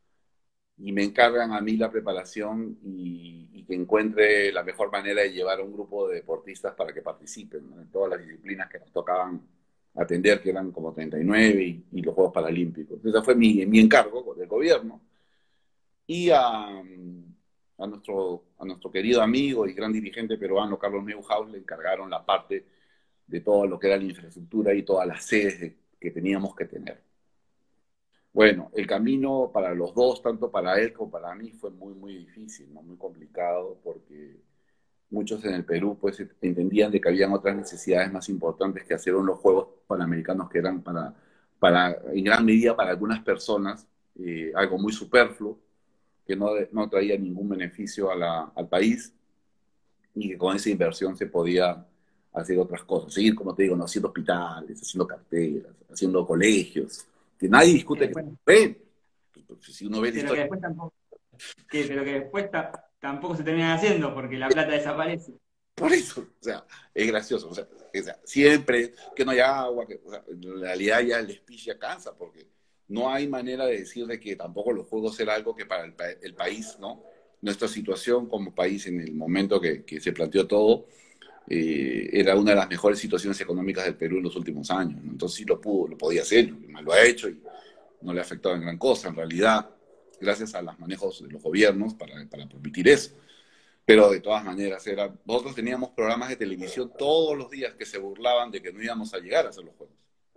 y me encargan a mí la preparación y, y que encuentre la mejor manera de llevar a un grupo de deportistas para que participen, ¿no? En todas las disciplinas que nos tocaban atender, que eran como treinta y nueve, y, y los Juegos Paralímpicos. Ese fue mi, mi encargo del gobierno. Y a, a, nuestro, a nuestro querido amigo y gran dirigente peruano, Carlos Neuhaus, le encargaron la parte de todo lo que era la infraestructura y todas las sedes de, que teníamos que tener. Bueno, el camino para los dos, tanto para él como para mí, fue muy, muy difícil, ¿no? Muy complicado, porque muchos en el Perú pues entendían de que habían otras necesidades más importantes que hacer unos Juegos Panamericanos que eran para, para en gran medida para algunas personas, eh, algo muy superfluo, que no, no traía ningún beneficio a la, al país y que con esa inversión se podía hacer otras cosas. Seguir, como te digo, ¿no? Haciendo hospitales, haciendo carteras, haciendo colegios, que nadie discute que se ven. Si uno ve la historia... que después tampoco, que, pero que después ta, tampoco se terminan haciendo porque la plata desaparece. Por eso, o sea, es gracioso. O sea, o sea siempre que no haya agua, que, o sea, en realidad ya el speech ya cansa, porque no hay manera de decir de que tampoco los juegos era algo que para el, el país, ¿no? Nuestra situación como país en el momento que, que se planteó todo, eh, era una de las mejores situaciones económicas del Perú en los últimos años, ¿no? Entonces sí lo pudo, lo podía hacer, lo ha hecho, y, no le ha afectado en gran cosa, en realidad, gracias a los manejos de los gobiernos para, para permitir eso. Pero de todas maneras, era, nosotros teníamos programas de televisión todos los días que se burlaban de que no íbamos a llegar a hacer los juegos.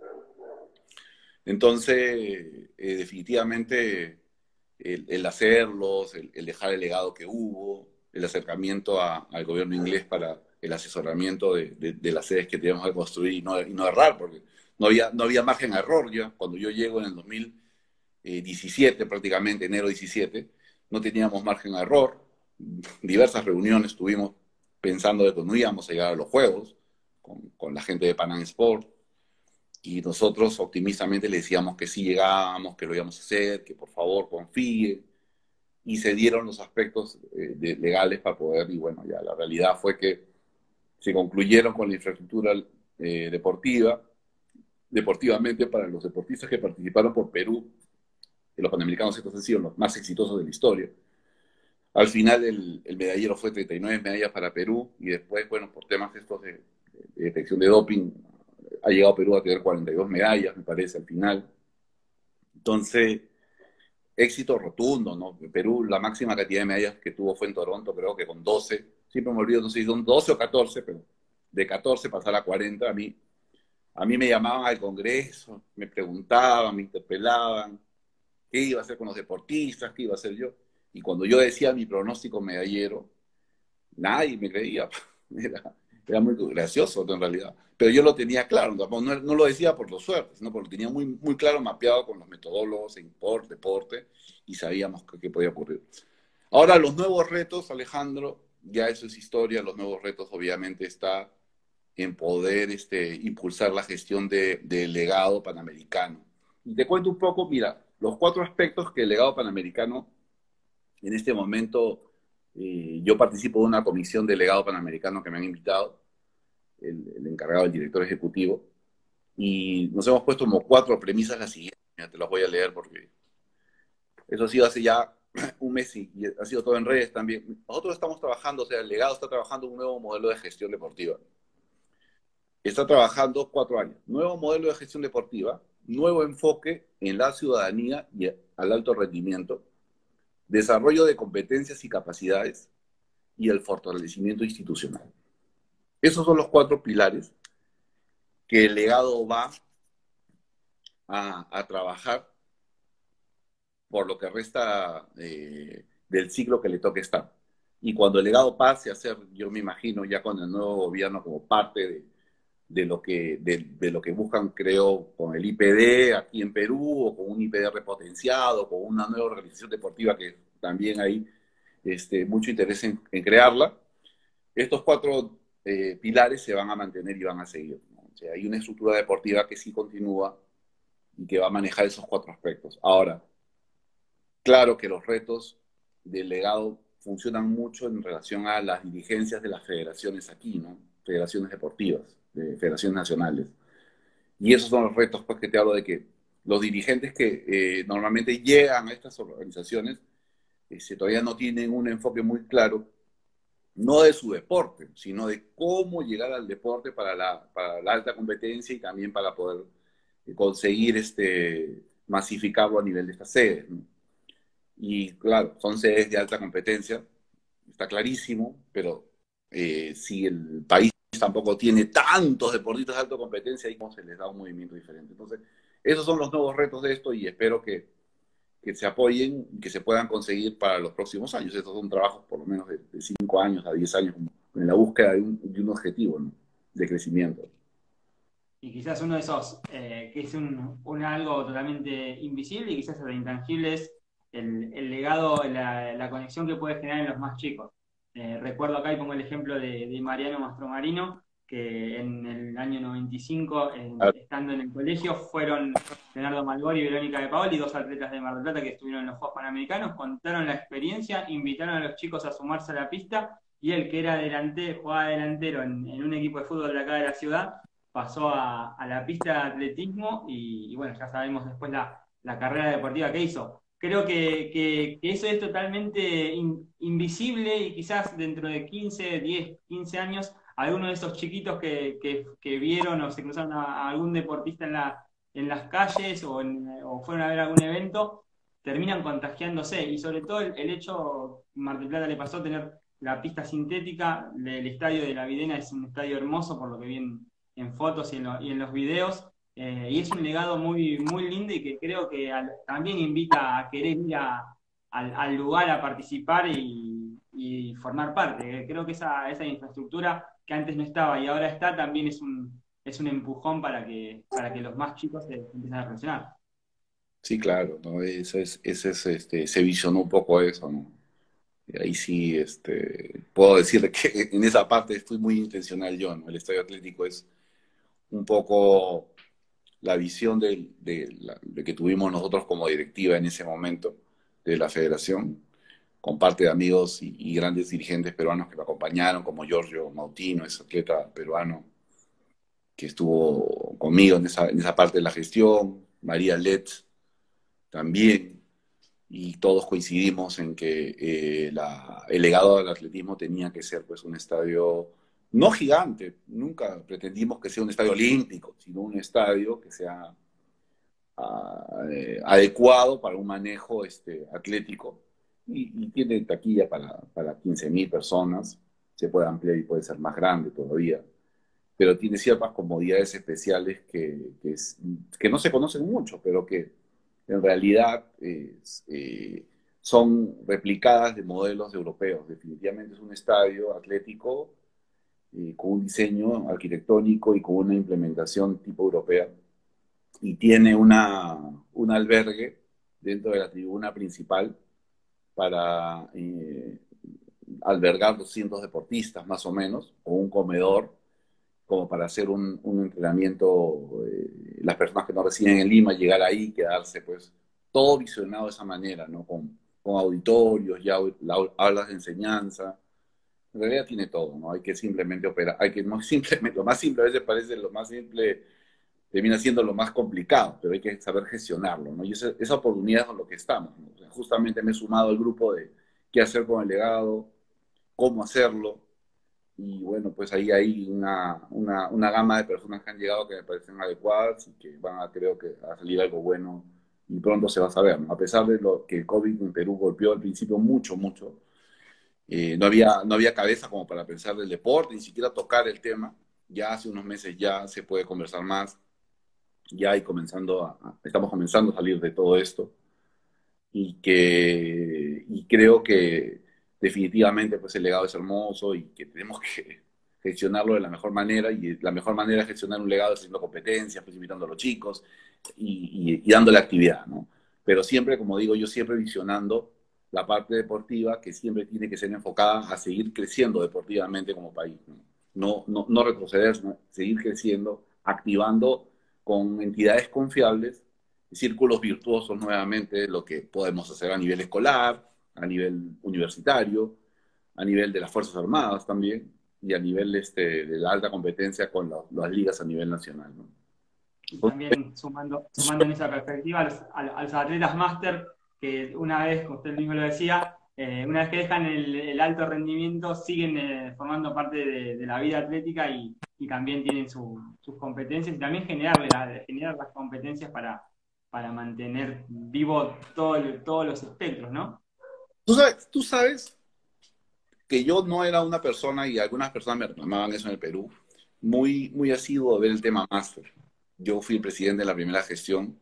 Entonces, eh, definitivamente, el, el hacerlos, el, el, dejar el legado que hubo, el acercamiento a, al gobierno inglés para el asesoramiento de, de, de las sedes que teníamos que construir y no, y no errar, porque no había, no había margen a error ya. Cuando yo llego en el dos mil diecisiete, prácticamente enero diecisiete, no teníamos margen a error. Diversas reuniones tuvimos pensando de que no íbamos a llegar a los juegos con, con la gente de Panam Sport, y nosotros optimistamente le decíamos que sí llegábamos, que lo íbamos a hacer, que por favor confíe, y se dieron los aspectos eh, de, legales para poder, y bueno, ya la realidad fue que se concluyeron con la infraestructura eh, deportiva, deportivamente para los deportistas que participaron por Perú. Los Panamericanos estos han sido los más exitosos de la historia. Al final el, el medallero fue treinta y nueve medallas para Perú, y después, bueno, por temas estos de, de detección de doping, ha llegado Perú a tener cuarenta y dos medallas, me parece, al final. Entonces, éxito rotundo, ¿no? Perú, la máxima cantidad de medallas que tuvo fue en Toronto, creo que con doce. Siempre me olvido, no sé si son doce o catorce, pero de catorce pasar a cuarenta, a mí, a mí me llamaban al Congreso, me preguntaban, me interpelaban, qué iba a hacer con los deportistas, qué iba a hacer yo. Y cuando yo decía mi pronóstico medallero, nadie me creía. Era, era muy gracioso en realidad. Pero yo lo tenía claro, no, no lo decía por los suertes, sino porque lo tenía muy, muy claro mapeado con los metodólogos en import, deporte, y sabíamos qué podía ocurrir. Ahora, los nuevos retos, Alejandro, ya eso es historia. Los nuevos retos obviamente está en poder este, impulsar la gestión de, del legado panamericano. Y te cuento un poco, mira, los cuatro aspectos que el legado panamericano en este momento, eh, yo participo de una comisión de legado panamericano que me han invitado, el, el encargado, el director ejecutivo, y nos hemos puesto como cuatro premisas las siguientes. Mira, te las voy a leer porque eso ha sido hace ya un mes y, y ha sido todo en redes también. Nosotros estamos trabajando, o sea, el legado está trabajando un nuevo modelo de gestión deportiva. Está trabajando cuatro años. Nuevo modelo de gestión deportiva, nuevo enfoque en la ciudadanía y al alto rendimiento, desarrollo de competencias y capacidades y el fortalecimiento institucional. Esos son los cuatro pilares que el legado va a, a trabajar por lo que resta eh, del ciclo que le toque estar. Y cuando el legado pase a ser, yo me imagino, ya con el nuevo gobierno como parte de, de, lo, que, de, de lo que buscan, creo, con el I P D aquí en Perú, o con un I P D repotenciado, con una nueva organización deportiva que también hay este, mucho interés en, en crearla, estos cuatro eh, pilares se van a mantener y van a seguir, ¿no? O sea, hay una estructura deportiva que sí continúa y que va a manejar esos cuatro aspectos. Ahora, claro que los retos del legado funcionan mucho en relación a las dirigencias de las federaciones aquí, ¿no? Federaciones deportivas, de federaciones nacionales. Y esos son los retos, pues, que te hablo de que los dirigentes que eh, normalmente llegan a estas organizaciones eh, todavía no tienen un enfoque muy claro, no de su deporte, sino de cómo llegar al deporte para la, para la alta competencia y también para poder conseguir este, masificarlo a nivel de estas sedes, ¿no? Y claro, son sedes de alta competencia, está clarísimo, pero eh, si el país tampoco tiene tantos deportistas de alta competencia, ahí se les da un movimiento diferente. Entonces, esos son los nuevos retos de esto, y espero que, que se apoyen y que se puedan conseguir para los próximos años. Estos son trabajos por lo menos de cinco años a diez años, en la búsqueda de un, de un objetivo, ¿no?, de crecimiento. Y quizás uno de esos, eh, que es un, un algo totalmente invisible y quizás hasta intangible, es el, el legado, la, la conexión que puede generar en los más chicos. Eh, recuerdo acá y pongo el ejemplo de, de Mariano Mastromarino, que en el año noventa y cinco, eh, estando en el colegio, fueron Leonardo Malgori y Verónica de Paoli, dos atletas de Mar del Plata que estuvieron en los Juegos Panamericanos, contaron la experiencia, invitaron a los chicos a sumarse a la pista, y el que era delante, jugaba delantero en, en un equipo de fútbol de acá de la ciudad, pasó a, a la pista de atletismo y, y bueno, ya sabemos después la, la carrera deportiva que hizo. Creo que, que, que eso es totalmente in, invisible, y quizás dentro de quince, diez, quince años, algunos de esos chiquitos que, que, que vieron o se cruzaron a, a algún deportista en la, en las calles o, en- o fueron a ver algún evento, terminan contagiándose. Y sobre todo el, el hecho, Mar del Plata le pasó a tener la pista sintética, el estadio de la Videna es un estadio hermoso, por lo que vi en, en fotos y en, lo- y en los videos, eh, y es un legado muy, muy lindo y que creo que al- también invita a querer ir a- al, al lugar a participar y, y formar parte. Creo que esa, esa infraestructura que antes no estaba y ahora está, también es un, es un empujón para que, para que los más chicos se empiecen a relacionar. Sí, claro, ¿no? Eso es, ese es, este, se visionó un poco eso, ¿no? Y ahí sí, este, puedo decir que en esa parte estoy muy intencional yo, ¿no? El Estadio Atlético es un poco la visión de, de, la- de que tuvimos nosotros como directiva en ese momento de la federación, con parte de amigos y, y grandes dirigentes peruanos que me acompañaron, como Giorgio Mautino, ese atleta peruano que estuvo conmigo en esa, en esa parte de la gestión, María Letts también, y todos coincidimos en que eh, la, el legado del atletismo tenía que ser pues un estadio no gigante, nunca pretendimos que sea un estadio olímpico, sino un estadio que sea uh, eh, adecuado para un manejo este, atlético y, y tiene taquilla para, para quince mil personas, se puede ampliar y puede ser más grande todavía, pero tiene ciertas comodidades especiales que, que, es, que no se conocen mucho, pero que en realidad es, eh, son replicadas de modelos europeos. Definitivamente es un estadio atlético eh, con un diseño arquitectónico y con una implementación tipo europea. Y tiene una, un albergue dentro de la tribuna principal para eh, albergar doscientos deportistas más o menos, o un comedor como para hacer un, un entrenamiento, eh, las personas que no residen en Lima, llegar ahí, quedarse, pues, todo visionado de esa manera, ¿no? Con, con auditorios, ya aulas de enseñanza. En realidad tiene todo, ¿no? Hay que simplemente operar, hay que, no simplemente, lo más simple a veces parece lo más simple, termina siendo lo más complicado, pero hay que saber gestionarlo, ¿no? Y esa, esa oportunidad es con lo que estamos, ¿no? O sea, justamente me he sumado al grupo de qué hacer con el legado, cómo hacerlo, y bueno, pues ahí hay una, una, una gama de personas que han llegado que me parecen adecuadas y que van a, creo que, a salir algo bueno y pronto se va a saber, ¿no? A pesar de lo que el COVID en Perú golpeó al principio mucho, mucho, eh, no había, no había cabeza como para pensar del deporte, ni siquiera tocar el tema. Ya hace unos meses ya se puede conversar más, ya hay comenzando a, a- estamos comenzando a salir de todo esto y que y creo que definitivamente pues el legado es hermoso y que tenemos que gestionarlo de la mejor manera y la mejor manera de gestionar un legado es haciendo competencias, pues invitando a los chicos y, y, y dándole actividad, ¿no? Pero siempre, como digo, yo siempre visionando la parte deportiva que siempre tiene que ser enfocada a seguir creciendo deportivamente como país, ¿no? No, no, no retroceder, sino seguir creciendo, activando con entidades confiables círculos virtuosos nuevamente, lo que podemos hacer a nivel escolar, a nivel universitario, a nivel de las Fuerzas Armadas también, y a nivel este, de la alta competencia con la, las ligas a nivel nacional, ¿no? Y Entonces, también sumando, sumando en esa perspectiva a los, a, a los atletas máster, que una vez, como usted mismo lo decía, eh, una vez que dejan el, el alto rendimiento, siguen eh, formando parte de, de, la vida atlética y, y también tienen su, sus competencias y también generarle la, generar las competencias para, para mantener vivo todo el, todos los espectros, ¿no? tú sabes, tú sabes que yo no era una persona, y algunas personas me reclamaban eso en el Perú, muy, muy asiduo de ver el tema máster. Yo fui el presidente de la primera gestión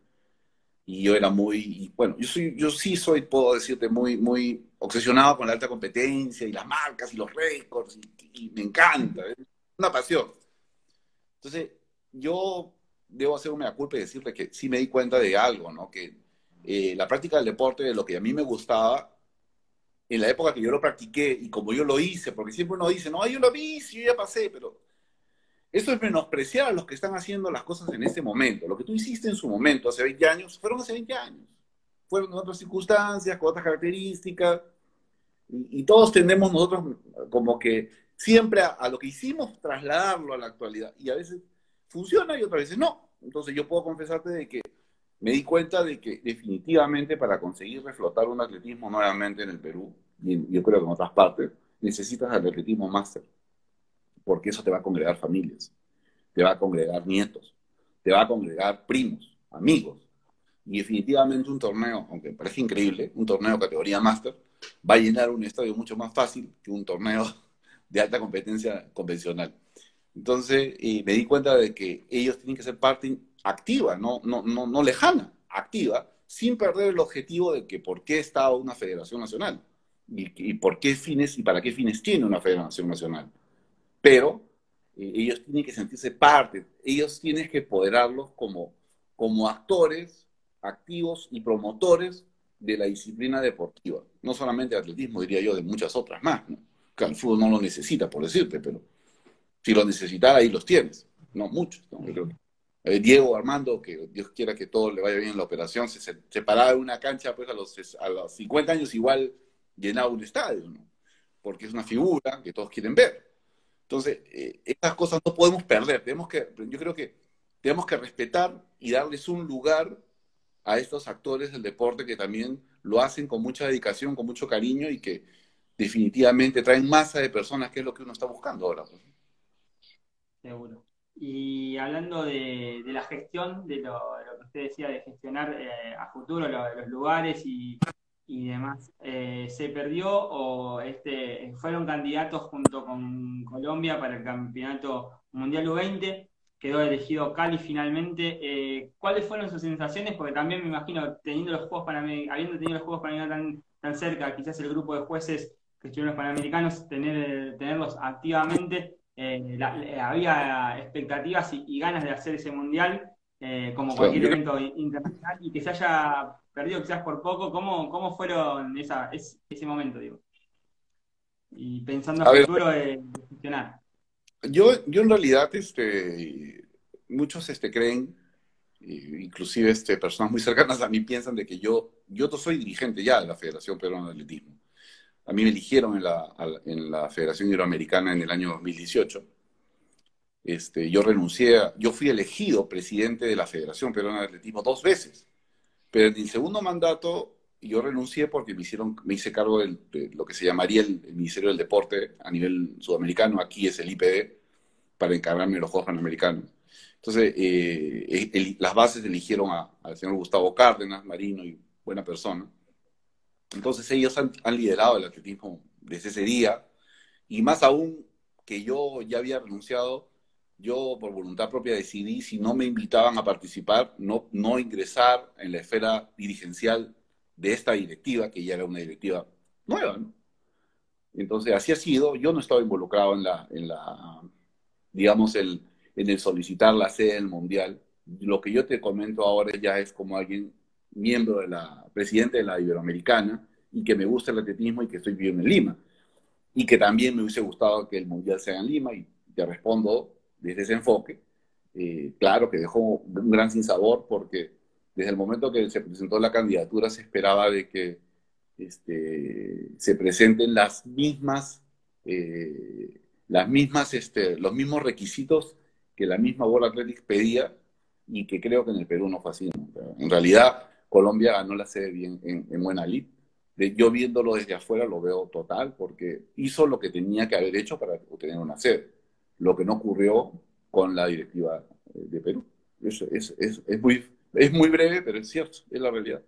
y yo era muy, y bueno, yo, soy, yo sí soy, puedo decirte, muy, muy obsesionado con la alta competencia y las marcas y los récords, y, y me encanta, es una pasión. Entonces, yo debo hacer una culpa y decirte que sí me di cuenta de algo, ¿no? Que eh, la práctica del deporte, de lo que a mí me gustaba, en la época que yo lo practiqué y como yo lo hice, porque siempre uno dice, no, yo lo vi, sí, yo ya pasé, pero eso es menospreciar a los que están haciendo las cosas en este momento. Lo que tú hiciste en su momento, hace veinte años, fueron hace veinte años. Fueron en otras circunstancias, con otras características, y, y todos tendemos nosotros como que siempre a, a lo que hicimos trasladarlo a la actualidad. Y a veces funciona y otras veces no. Entonces yo puedo confesarte de que me di cuenta de que definitivamente para conseguir reflotar un atletismo nuevamente en el Perú, y yo creo que en otras partes, necesitas el atletismo máster, porque eso te va a congregar familias, te va a congregar nietos, te va a congregar primos. amigos. Y definitivamente un torneo, aunque me parece increíble, un torneo categoría máster, va a llenar un estadio mucho más fácil que un torneo de alta competencia convencional. Entonces, eh, me di cuenta de que ellos tienen que ser parte activa, no, no, no, no lejana, activa, sin perder el objetivo de que por qué está una federación nacional y, y por qué fines y para qué fines tiene una federación nacional. Pero eh, ellos tienen que sentirse parte, ellos tienen que empoderarlos como, como actores activos y promotores de la disciplina deportiva, no solamente de atletismo, diría yo, de muchas otras más, ¿no? Que el fútbol no lo necesita, por decirte, pero si lo necesitara, ahí los tienes. No muchos, ¿no? Yo creo que eh, Diego Armando, que Dios quiera que todo le vaya bien en la operación, se, se, se paraba en una cancha pues a los, a los cincuenta años igual llenaba un estadio, ¿no? Porque es una figura que todos quieren ver. Entonces, eh, estas cosas no podemos perder. Tenemos que, yo creo que tenemos que respetar y darles un lugar a estos actores del deporte que también lo hacen con mucha dedicación, con mucho cariño y que definitivamente traen masa de personas, que es lo que uno está buscando ahora, pues. Seguro. Y hablando de, de la gestión, de lo, lo que usted decía de gestionar eh, a futuro lo- los lugares y, y demás, eh, ¿se perdió o este, fueron candidatos junto con Colombia para el Campeonato Mundial U veinte? Quedó elegido Cali finalmente. Eh, ¿cuáles fueron sus sensaciones? Porque también me imagino, teniendo los Juegos Panamericanos, habiendo tenido los Juegos Panamericanos tan, tan cerca, quizás el grupo de jueces que estuvieron los Panamericanos, tener, tenerlos activamente. Eh, la- la- había expectativas y, y ganas de hacer ese mundial, eh, como Claro, cualquier yo creo, evento internacional, y que se haya perdido quizás por poco. ¿Cómo, cómo fueron esa, es- ese momento, digo? Y pensando a a ver, futuro de, de gestionar. yo, yo en realidad, este, muchos este, creen, eh, inclusive este, personas muy cercanas a mí piensan de que yo, yo no soy dirigente ya de la Federación Peruana de Atletismo. A mí me eligieron en la, en la Federación Iberoamericana en el año dos mil dieciocho. Este, yo renuncié, a- yo fui elegido presidente de la Federación Peruana de Atletismo dos veces, pero en el segundo mandato yo renuncié porque me hicieron, me hice cargo del- de lo que se llamaría el, el Ministerio del Deporte a nivel sudamericano, aquí es el I P D, para encargarme de los Juegos Panamericanos. Entonces, eh, el- las bases eligieron a- al señor Gustavo Cárdenas, marino y buena persona. Entonces ellos han, han liderado el atletismo desde ese día, y más aún que yo ya había renunciado, yo por voluntad propia decidí, si no me invitaban a participar, no, no ingresar en la esfera dirigencial de esta directiva, que ya era una directiva nueva, ¿no? Entonces así ha sido, yo no estaba involucrado en la, en la digamos, el, en el solicitar la sede del Mundial. Lo que yo te comento ahora ya es como alguien, miembro de la, presidente de la Iberoamericana, y que me gusta el atletismo y que estoy viviendo en Lima. Y que también me hubiese gustado que el Mundial sea en Lima, y te respondo desde ese enfoque. Eh, claro que dejó un gran sinsabor porque desde el momento que se presentó la candidatura se esperaba de que este, se presenten las mismas, eh, las mismas, este, los mismos requisitos que la misma World Athletics pedía, y que creo que en el Perú no fue así, ¿no? En realidad, Colombia ganó la sede bien en, en buena lid. De, yo viéndolo desde afuera lo veo total, porque hizo lo que tenía que haber hecho para obtener una sede, lo que no ocurrió con la directiva de Perú. Es, es, es, es muy, es muy breve, pero es cierto, es la realidad.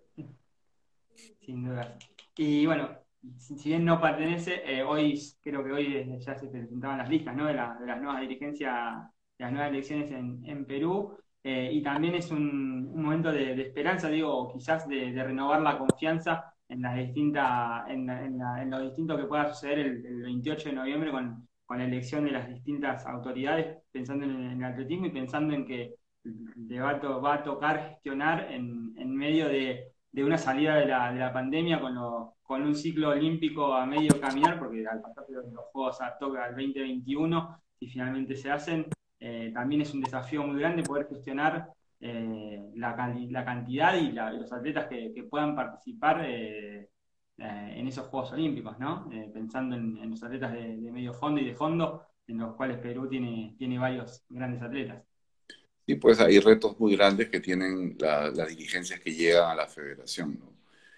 Sin duda. Y bueno, si, si bien no pertenece, eh, hoy creo que hoy eh, ya se presentaban las listas, ¿no? de, la- de las nuevas dirigencias, de las nuevas elecciones en, en Perú, eh, y también es un, un momento de, de esperanza, digo, o quizás de, de renovar la confianza en las distintas, en, la- en la- en lo distinto que pueda suceder el, el veintiocho de noviembre con, con la elección de las distintas autoridades, pensando en, en el atletismo y pensando en que le va a, to- va a tocar gestionar en, en medio de de una salida de la, de la pandemia con, lo, con un ciclo olímpico a medio caminar, porque al pasar de los Juegos a toca al veinte veintiuno, si finalmente se hacen, eh, también es un desafío muy grande poder gestionar eh, la, la, cantidad y la, los atletas que, que puedan participar eh, eh, en esos Juegos Olímpicos, ¿no? Eh, pensando en, en, los atletas de, de medio fondo y de fondo, en los cuales Perú tiene, tiene varios grandes atletas. Sí, pues hay retos muy grandes que tienen la- las dirigencias que llegan a la federación, ¿no?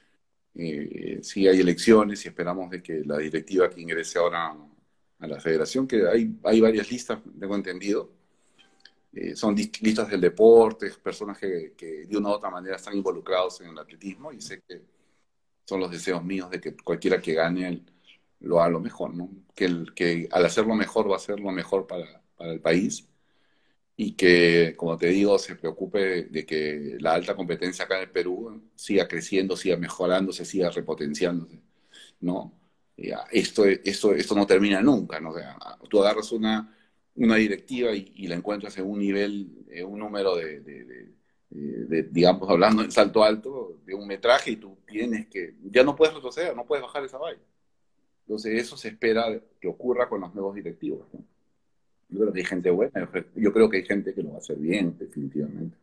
Eh, sí hay elecciones y esperamos de que la directiva que ingrese ahora a la federación, que hay, hay varias listas, tengo entendido, eh, son listas del deporte, personas que, que de una u otra manera están involucrados en el atletismo y sé que son los deseos míos de que cualquiera que gane el, lo haga lo mejor, ¿no? Que, el, que al hacerlo mejor va a ser lo mejor para, para el país y que, como te digo, se preocupe de que la alta competencia acá en el Perú siga creciendo, siga mejorándose, siga repotenciándose, ¿no? Ya, esto, esto, esto no termina nunca, ¿no? O sea, tú agarras una, una directiva y, y la encuentras en un nivel, en un número de, de, de, de, digamos, hablando en salto alto, de un metraje y tú tienes que, ya no puedes retroceder, no puedes bajar esa valla. Entonces eso se espera que ocurra con los nuevos directivos, ¿no? Yo creo que hay gente buena, yo creo que hay gente que lo va a hacer bien, definitivamente.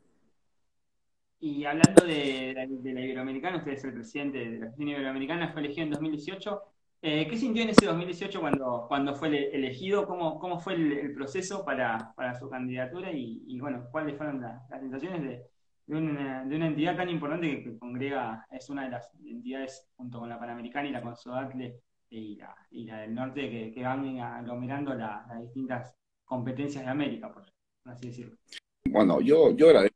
Y hablando de, de, de la Iberoamericana, usted es el presidente de la Asociación Iberoamericana, fue elegido en dos mil dieciocho. Eh, ¿qué sintió en ese dos mil dieciocho cuando, cuando fue ele- elegido? ¿Cómo, cómo fue el, el proceso para, para su candidatura? Y, y, bueno, ¿cuáles fueron la- las sensaciones de, de, una, de una entidad tan importante que, que congrega, es una de las entidades junto con la Panamericana y la Consodatle y la, y la del Norte que, que van aglomerando la- las distintas competencias de América, por así decirlo? Bueno, yo, yo agradezco,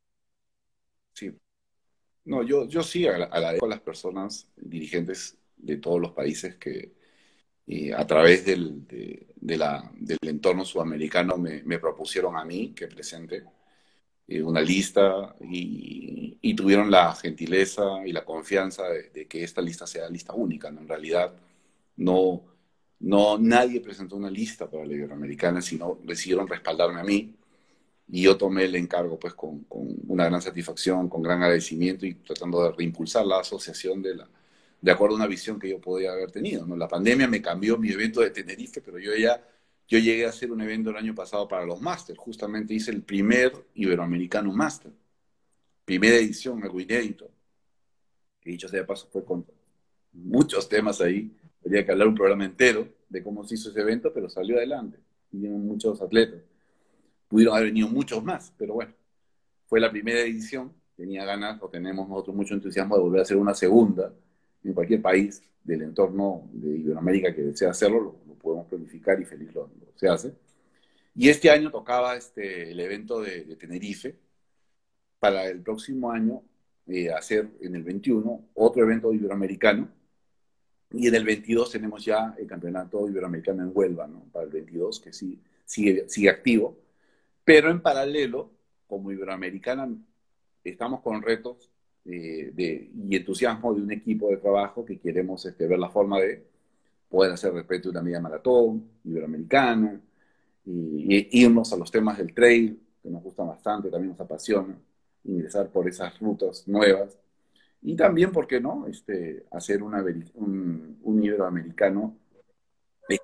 sí. No, yo, yo sí agra- agradezco a las personas dirigentes de todos los países que eh, a través del, de, de la, del entorno sudamericano me, me propusieron a mí que presente eh, una lista y, y tuvieron la gentileza y la confianza de, de que esta lista sea lista única, ¿no? En realidad, no, no nadie presentó una lista para la Iberoamericana, sino decidieron respaldarme a mí. Y yo tomé el encargo pues con, con, una gran satisfacción, con gran agradecimiento y tratando de reimpulsar la asociación de, la, de acuerdo a una visión que yo podía haber tenido, ¿no? La pandemia me cambió mi evento de Tenerife, pero yo ya yo llegué a hacer un evento el año pasado para los Masters. Justamente hice el primer Iberoamericano Master. Primera edición, algo inédito. Que dicho sea de paso, fue con muchos temas ahí. Habría que hablar un programa entero de cómo se hizo ese evento, pero salió adelante. Vinieron muchos atletas. Pudieron haber venido muchos más, pero bueno, fue la primera edición, tenía ganas o tenemos nosotros mucho entusiasmo de volver a hacer una segunda en cualquier país del entorno de Iberoamérica que desea hacerlo, lo, lo podemos planificar y feliz lo, lo, se hace. Y este año tocaba este, el evento de, de Tenerife, para el próximo año eh, hacer en el veintiuno otro evento iberoamericano y en el veintidós tenemos ya el campeonato iberoamericano en Huelva, ¿no? Para el veintidós que sí, sigue, sigue activo, pero en paralelo, como Iberoamericana estamos con retos eh, de, y entusiasmo de un equipo de trabajo que queremos este, ver la forma de poder hacer respecto a una media maratón iberoamericana y, y irnos a los temas del trail, que nos gustan bastante, también nos apasiona, ingresar por esas rutas nuevas. Y también, ¿por qué no? Este, hacer una, un, un iberoamericano que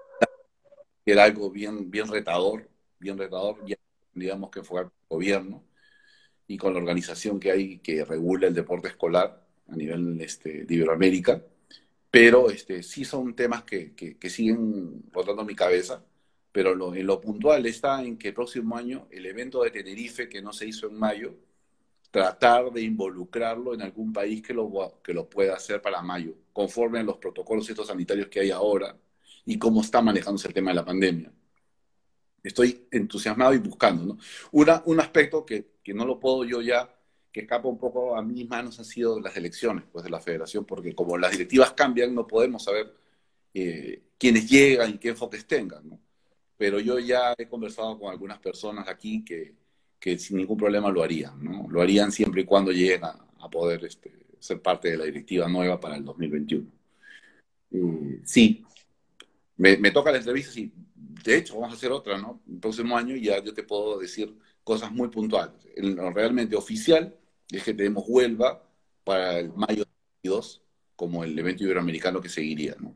era algo bien, bien retador, bien retador, ya, digamos que fue al gobierno, y con la organización que hay que regula el deporte escolar a nivel este, de Iberoamérica, pero este, sí son temas que, que, que siguen rotando mi cabeza, pero lo, en lo puntual está en que el próximo año el evento de Tenerife, que no se hizo en mayo, tratar de involucrarlo en algún país que lo, que lo pueda hacer para mayo, conforme a los protocolos estos sanitarios que hay ahora y cómo está manejándose el tema de la pandemia. Estoy entusiasmado y buscando, ¿no? Una, un aspecto que, que no lo puedo yo ya, que escapa un poco a mis manos, han sido las elecciones pues, de la federación, porque como las directivas cambian, no podemos saber eh, quiénes llegan y qué enfoques tengan, ¿no? Pero yo ya he conversado con algunas personas aquí que, que sin ningún problema lo harían, ¿no? Lo harían siempre y cuando lleguen a, a poder este, ser parte de la directiva nueva para el dos mil veintiuno. Eh, sí, me, me toca la entrevista, sí. De hecho, vamos a hacer otra, ¿no? El próximo año y ya yo te puedo decir cosas muy puntuales. El, lo realmente oficial es que tenemos Huelva para el mayo veintidós como el evento iberoamericano que seguiría, ¿no?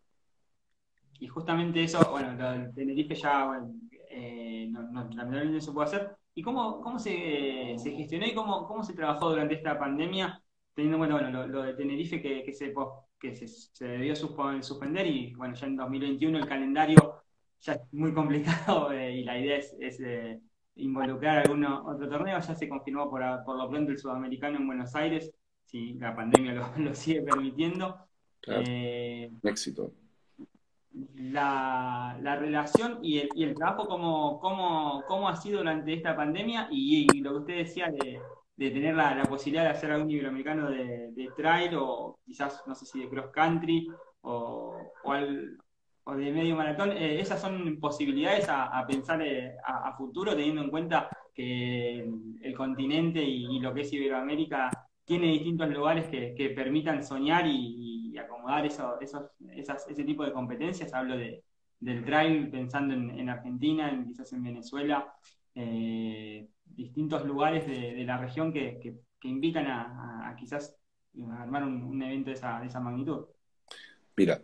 Y justamente eso, bueno, lo del Tenerife ya, bueno, eh, no, no, lamentablemente no se puede hacer. ¿Y cómo, cómo se, se gestionó y cómo, cómo se trabajó durante esta pandemia, teniendo en cuenta, bueno, lo, lo de Tenerife que, que, se, pos- que se, se debió suspo- suspender y, bueno, ya en dos mil veintiuno el calendario ya es muy complicado eh, y la idea es, es eh, involucrar alguno otro torneo, ya se confirmó por, a- por lo pronto el sudamericano en Buenos Aires, si la pandemia lo, lo sigue permitiendo. Claro, Eh, un éxito. la, la relación y el, y el trabajo, cómo, cómo, cómo ha sido durante esta pandemia y, y lo que usted decía de, de tener la, la posibilidad de hacer algún iberoamericano de, de trail o quizás, no sé si de cross country o, o, al- o de medio maratón. Eh, esas son posibilidades a, a pensar eh, a, a futuro, teniendo en cuenta que el continente y, y lo que es Iberoamérica tiene distintos lugares que, que permitan soñar y, y acomodar eso, esos, esas, ese tipo de competencias. Hablo de, del trail pensando en, en Argentina, en, quizás en Venezuela, eh, distintos lugares de, de la región que, que, que invitan a, a, a quizás a armar un, un evento de esa, de esa magnitud. Mira,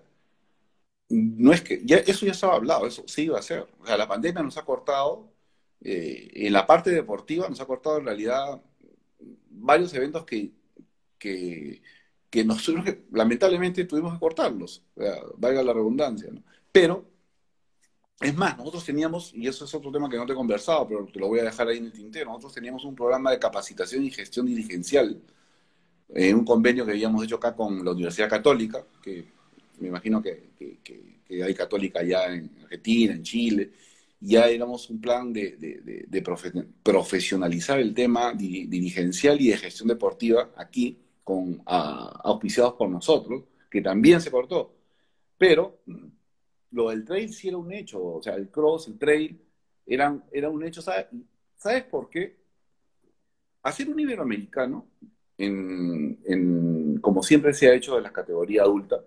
no es que, ya, eso ya estaba hablado, eso sí iba a ser. O sea, la pandemia nos ha cortado, eh, en la parte deportiva nos ha cortado en realidad varios eventos que, que, que nosotros que, lamentablemente tuvimos que cortarlos, o sea, valga la redundancia, ¿no? Pero, es más, nosotros teníamos, y eso es otro tema que no te he conversado, pero te lo voy a dejar ahí en el tintero, nosotros teníamos un programa de capacitación y gestión dirigencial, eh, un convenio que habíamos hecho acá con la Universidad Católica, que me imagino que, que, que, que hay católica ya en Argentina, en Chile, y ya éramos un plan de, de, de, de profe profesionalizar el tema di dirigencial y de gestión deportiva aquí, con, a, auspiciados por nosotros, que también se cortó. Pero lo del trail sí era un hecho, o sea, el cross, el trail, eran, era un hecho. ¿Sabes, ¿Sabes por qué? Hacer un iberoamericano, en, en, como siempre se ha hecho de la categoría adulta,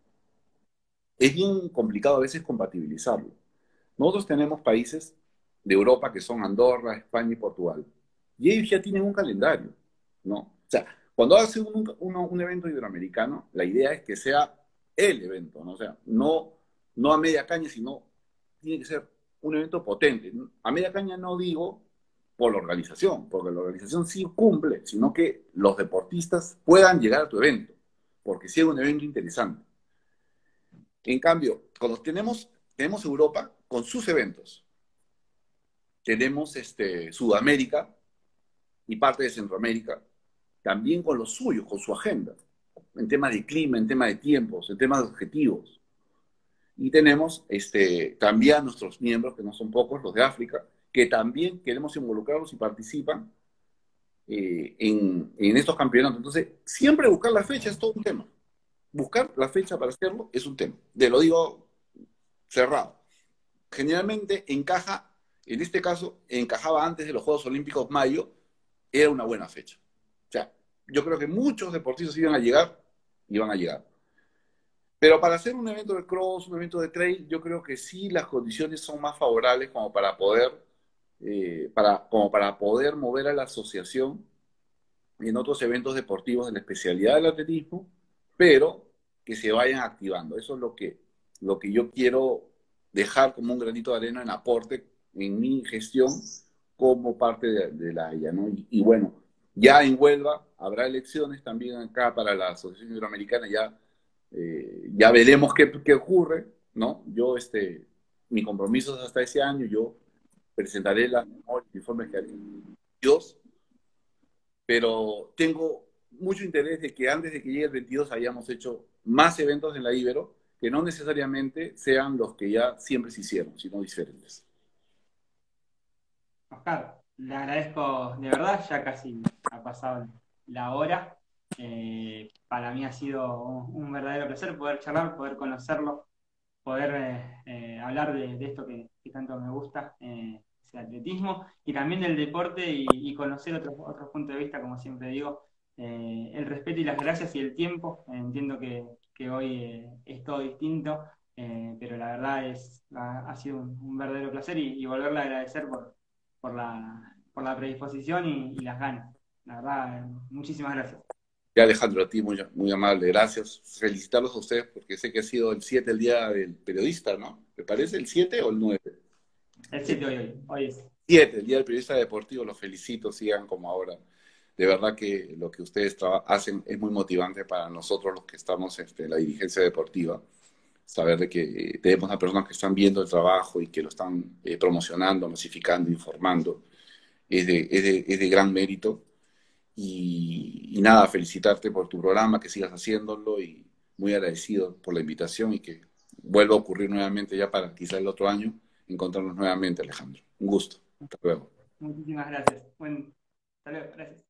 es bien complicado a veces compatibilizarlo. Nosotros tenemos países de Europa que son Andorra, España y Portugal, y ellos ya tienen un calendario, ¿no? O sea, cuando hace un, un, un evento iberoamericano, la idea es que sea el evento, ¿no? O sea, no, no a media caña, sino tiene que ser un evento potente. A media caña no digo por la organización, porque la organización sí cumple, sino que los deportistas puedan llegar a tu evento, porque sea un evento interesante. En cambio, cuando tenemos, tenemos Europa con sus eventos, tenemos este, Sudamérica y parte de Centroamérica, también con los suyos, con su agenda, en tema de clima, en tema de tiempos, en tema de objetivos. Y tenemos este, también a nuestros miembros, que no son pocos, los de África, que también queremos involucrarlos y participan eh, en, en estos campeonatos. Entonces, siempre buscar la fecha es todo un tema. Buscar la fecha para hacerlo es un tema. Te lo digo cerrado. Generalmente encaja, en este caso, encajaba antes de los Juegos Olímpicos mayo, era una buena fecha. O sea, yo creo que muchos deportistas iban a llegar, iban a llegar. Pero para hacer un evento de cross, un evento de trail, yo creo que sí las condiciones son más favorables como para poder, eh, para, como para poder mover a la asociación en otros eventos deportivos de la especialidad del atletismo, pero que se vayan activando. Eso es lo que, lo que yo quiero dejar como un granito de arena en aporte en mi gestión como parte de, de la A I A, ¿no? Y, y bueno, ya en Huelva habrá elecciones también acá para la Asociación Iberoamericana, ya, eh, ya veremos qué, qué ocurre, ¿no? Yo, este, mi compromiso es hasta ese año, yo presentaré las memorias, informes que haré Dios, pero tengo mucho interés de que antes de que llegue el veintidós hayamos hecho más eventos en la Ibero, que no necesariamente sean los que ya siempre se hicieron, sino diferentes. Oscar, le agradezco de verdad, ya casi ha pasado la hora. Eh, para mí ha sido un, un verdadero placer poder charlar, poder conocerlo, poder eh, eh, hablar de, de esto que, que tanto me gusta, eh, ese atletismo, y también del deporte y, y conocer otros otros puntos de vista, como siempre digo. Eh, el respeto y las gracias y el tiempo. Eh, entiendo que, que hoy eh, es todo distinto, eh, pero la verdad es, ha, ha sido un, un verdadero placer y, y volverle a agradecer por, por la, por la predisposición y, y las ganas. La verdad, eh, muchísimas gracias. Ya Alejandro, a ti muy, muy amable, gracias. Felicitarlos a ustedes porque sé que ha sido el siete el día del periodista, ¿no? ¿Me parece el siete o el nueve? El siete hoy, hoy, hoy es. siete, el día del periodista deportivo, los felicito, sigan como ahora. De verdad que lo que ustedes hacen es muy motivante para nosotros los que estamos este, en la dirigencia deportiva. Saber de que eh, tenemos a personas que están viendo el trabajo y que lo están eh, promocionando, masificando, informando, es de, es de, es de gran mérito. Y, y nada, felicitarte por tu programa, que sigas haciéndolo y muy agradecido por la invitación y que vuelva a ocurrir nuevamente ya para quizá el otro año, encontrarnos nuevamente, Alejandro. Un gusto. Hasta luego. Muchísimas gracias. Bueno, hasta luego, gracias.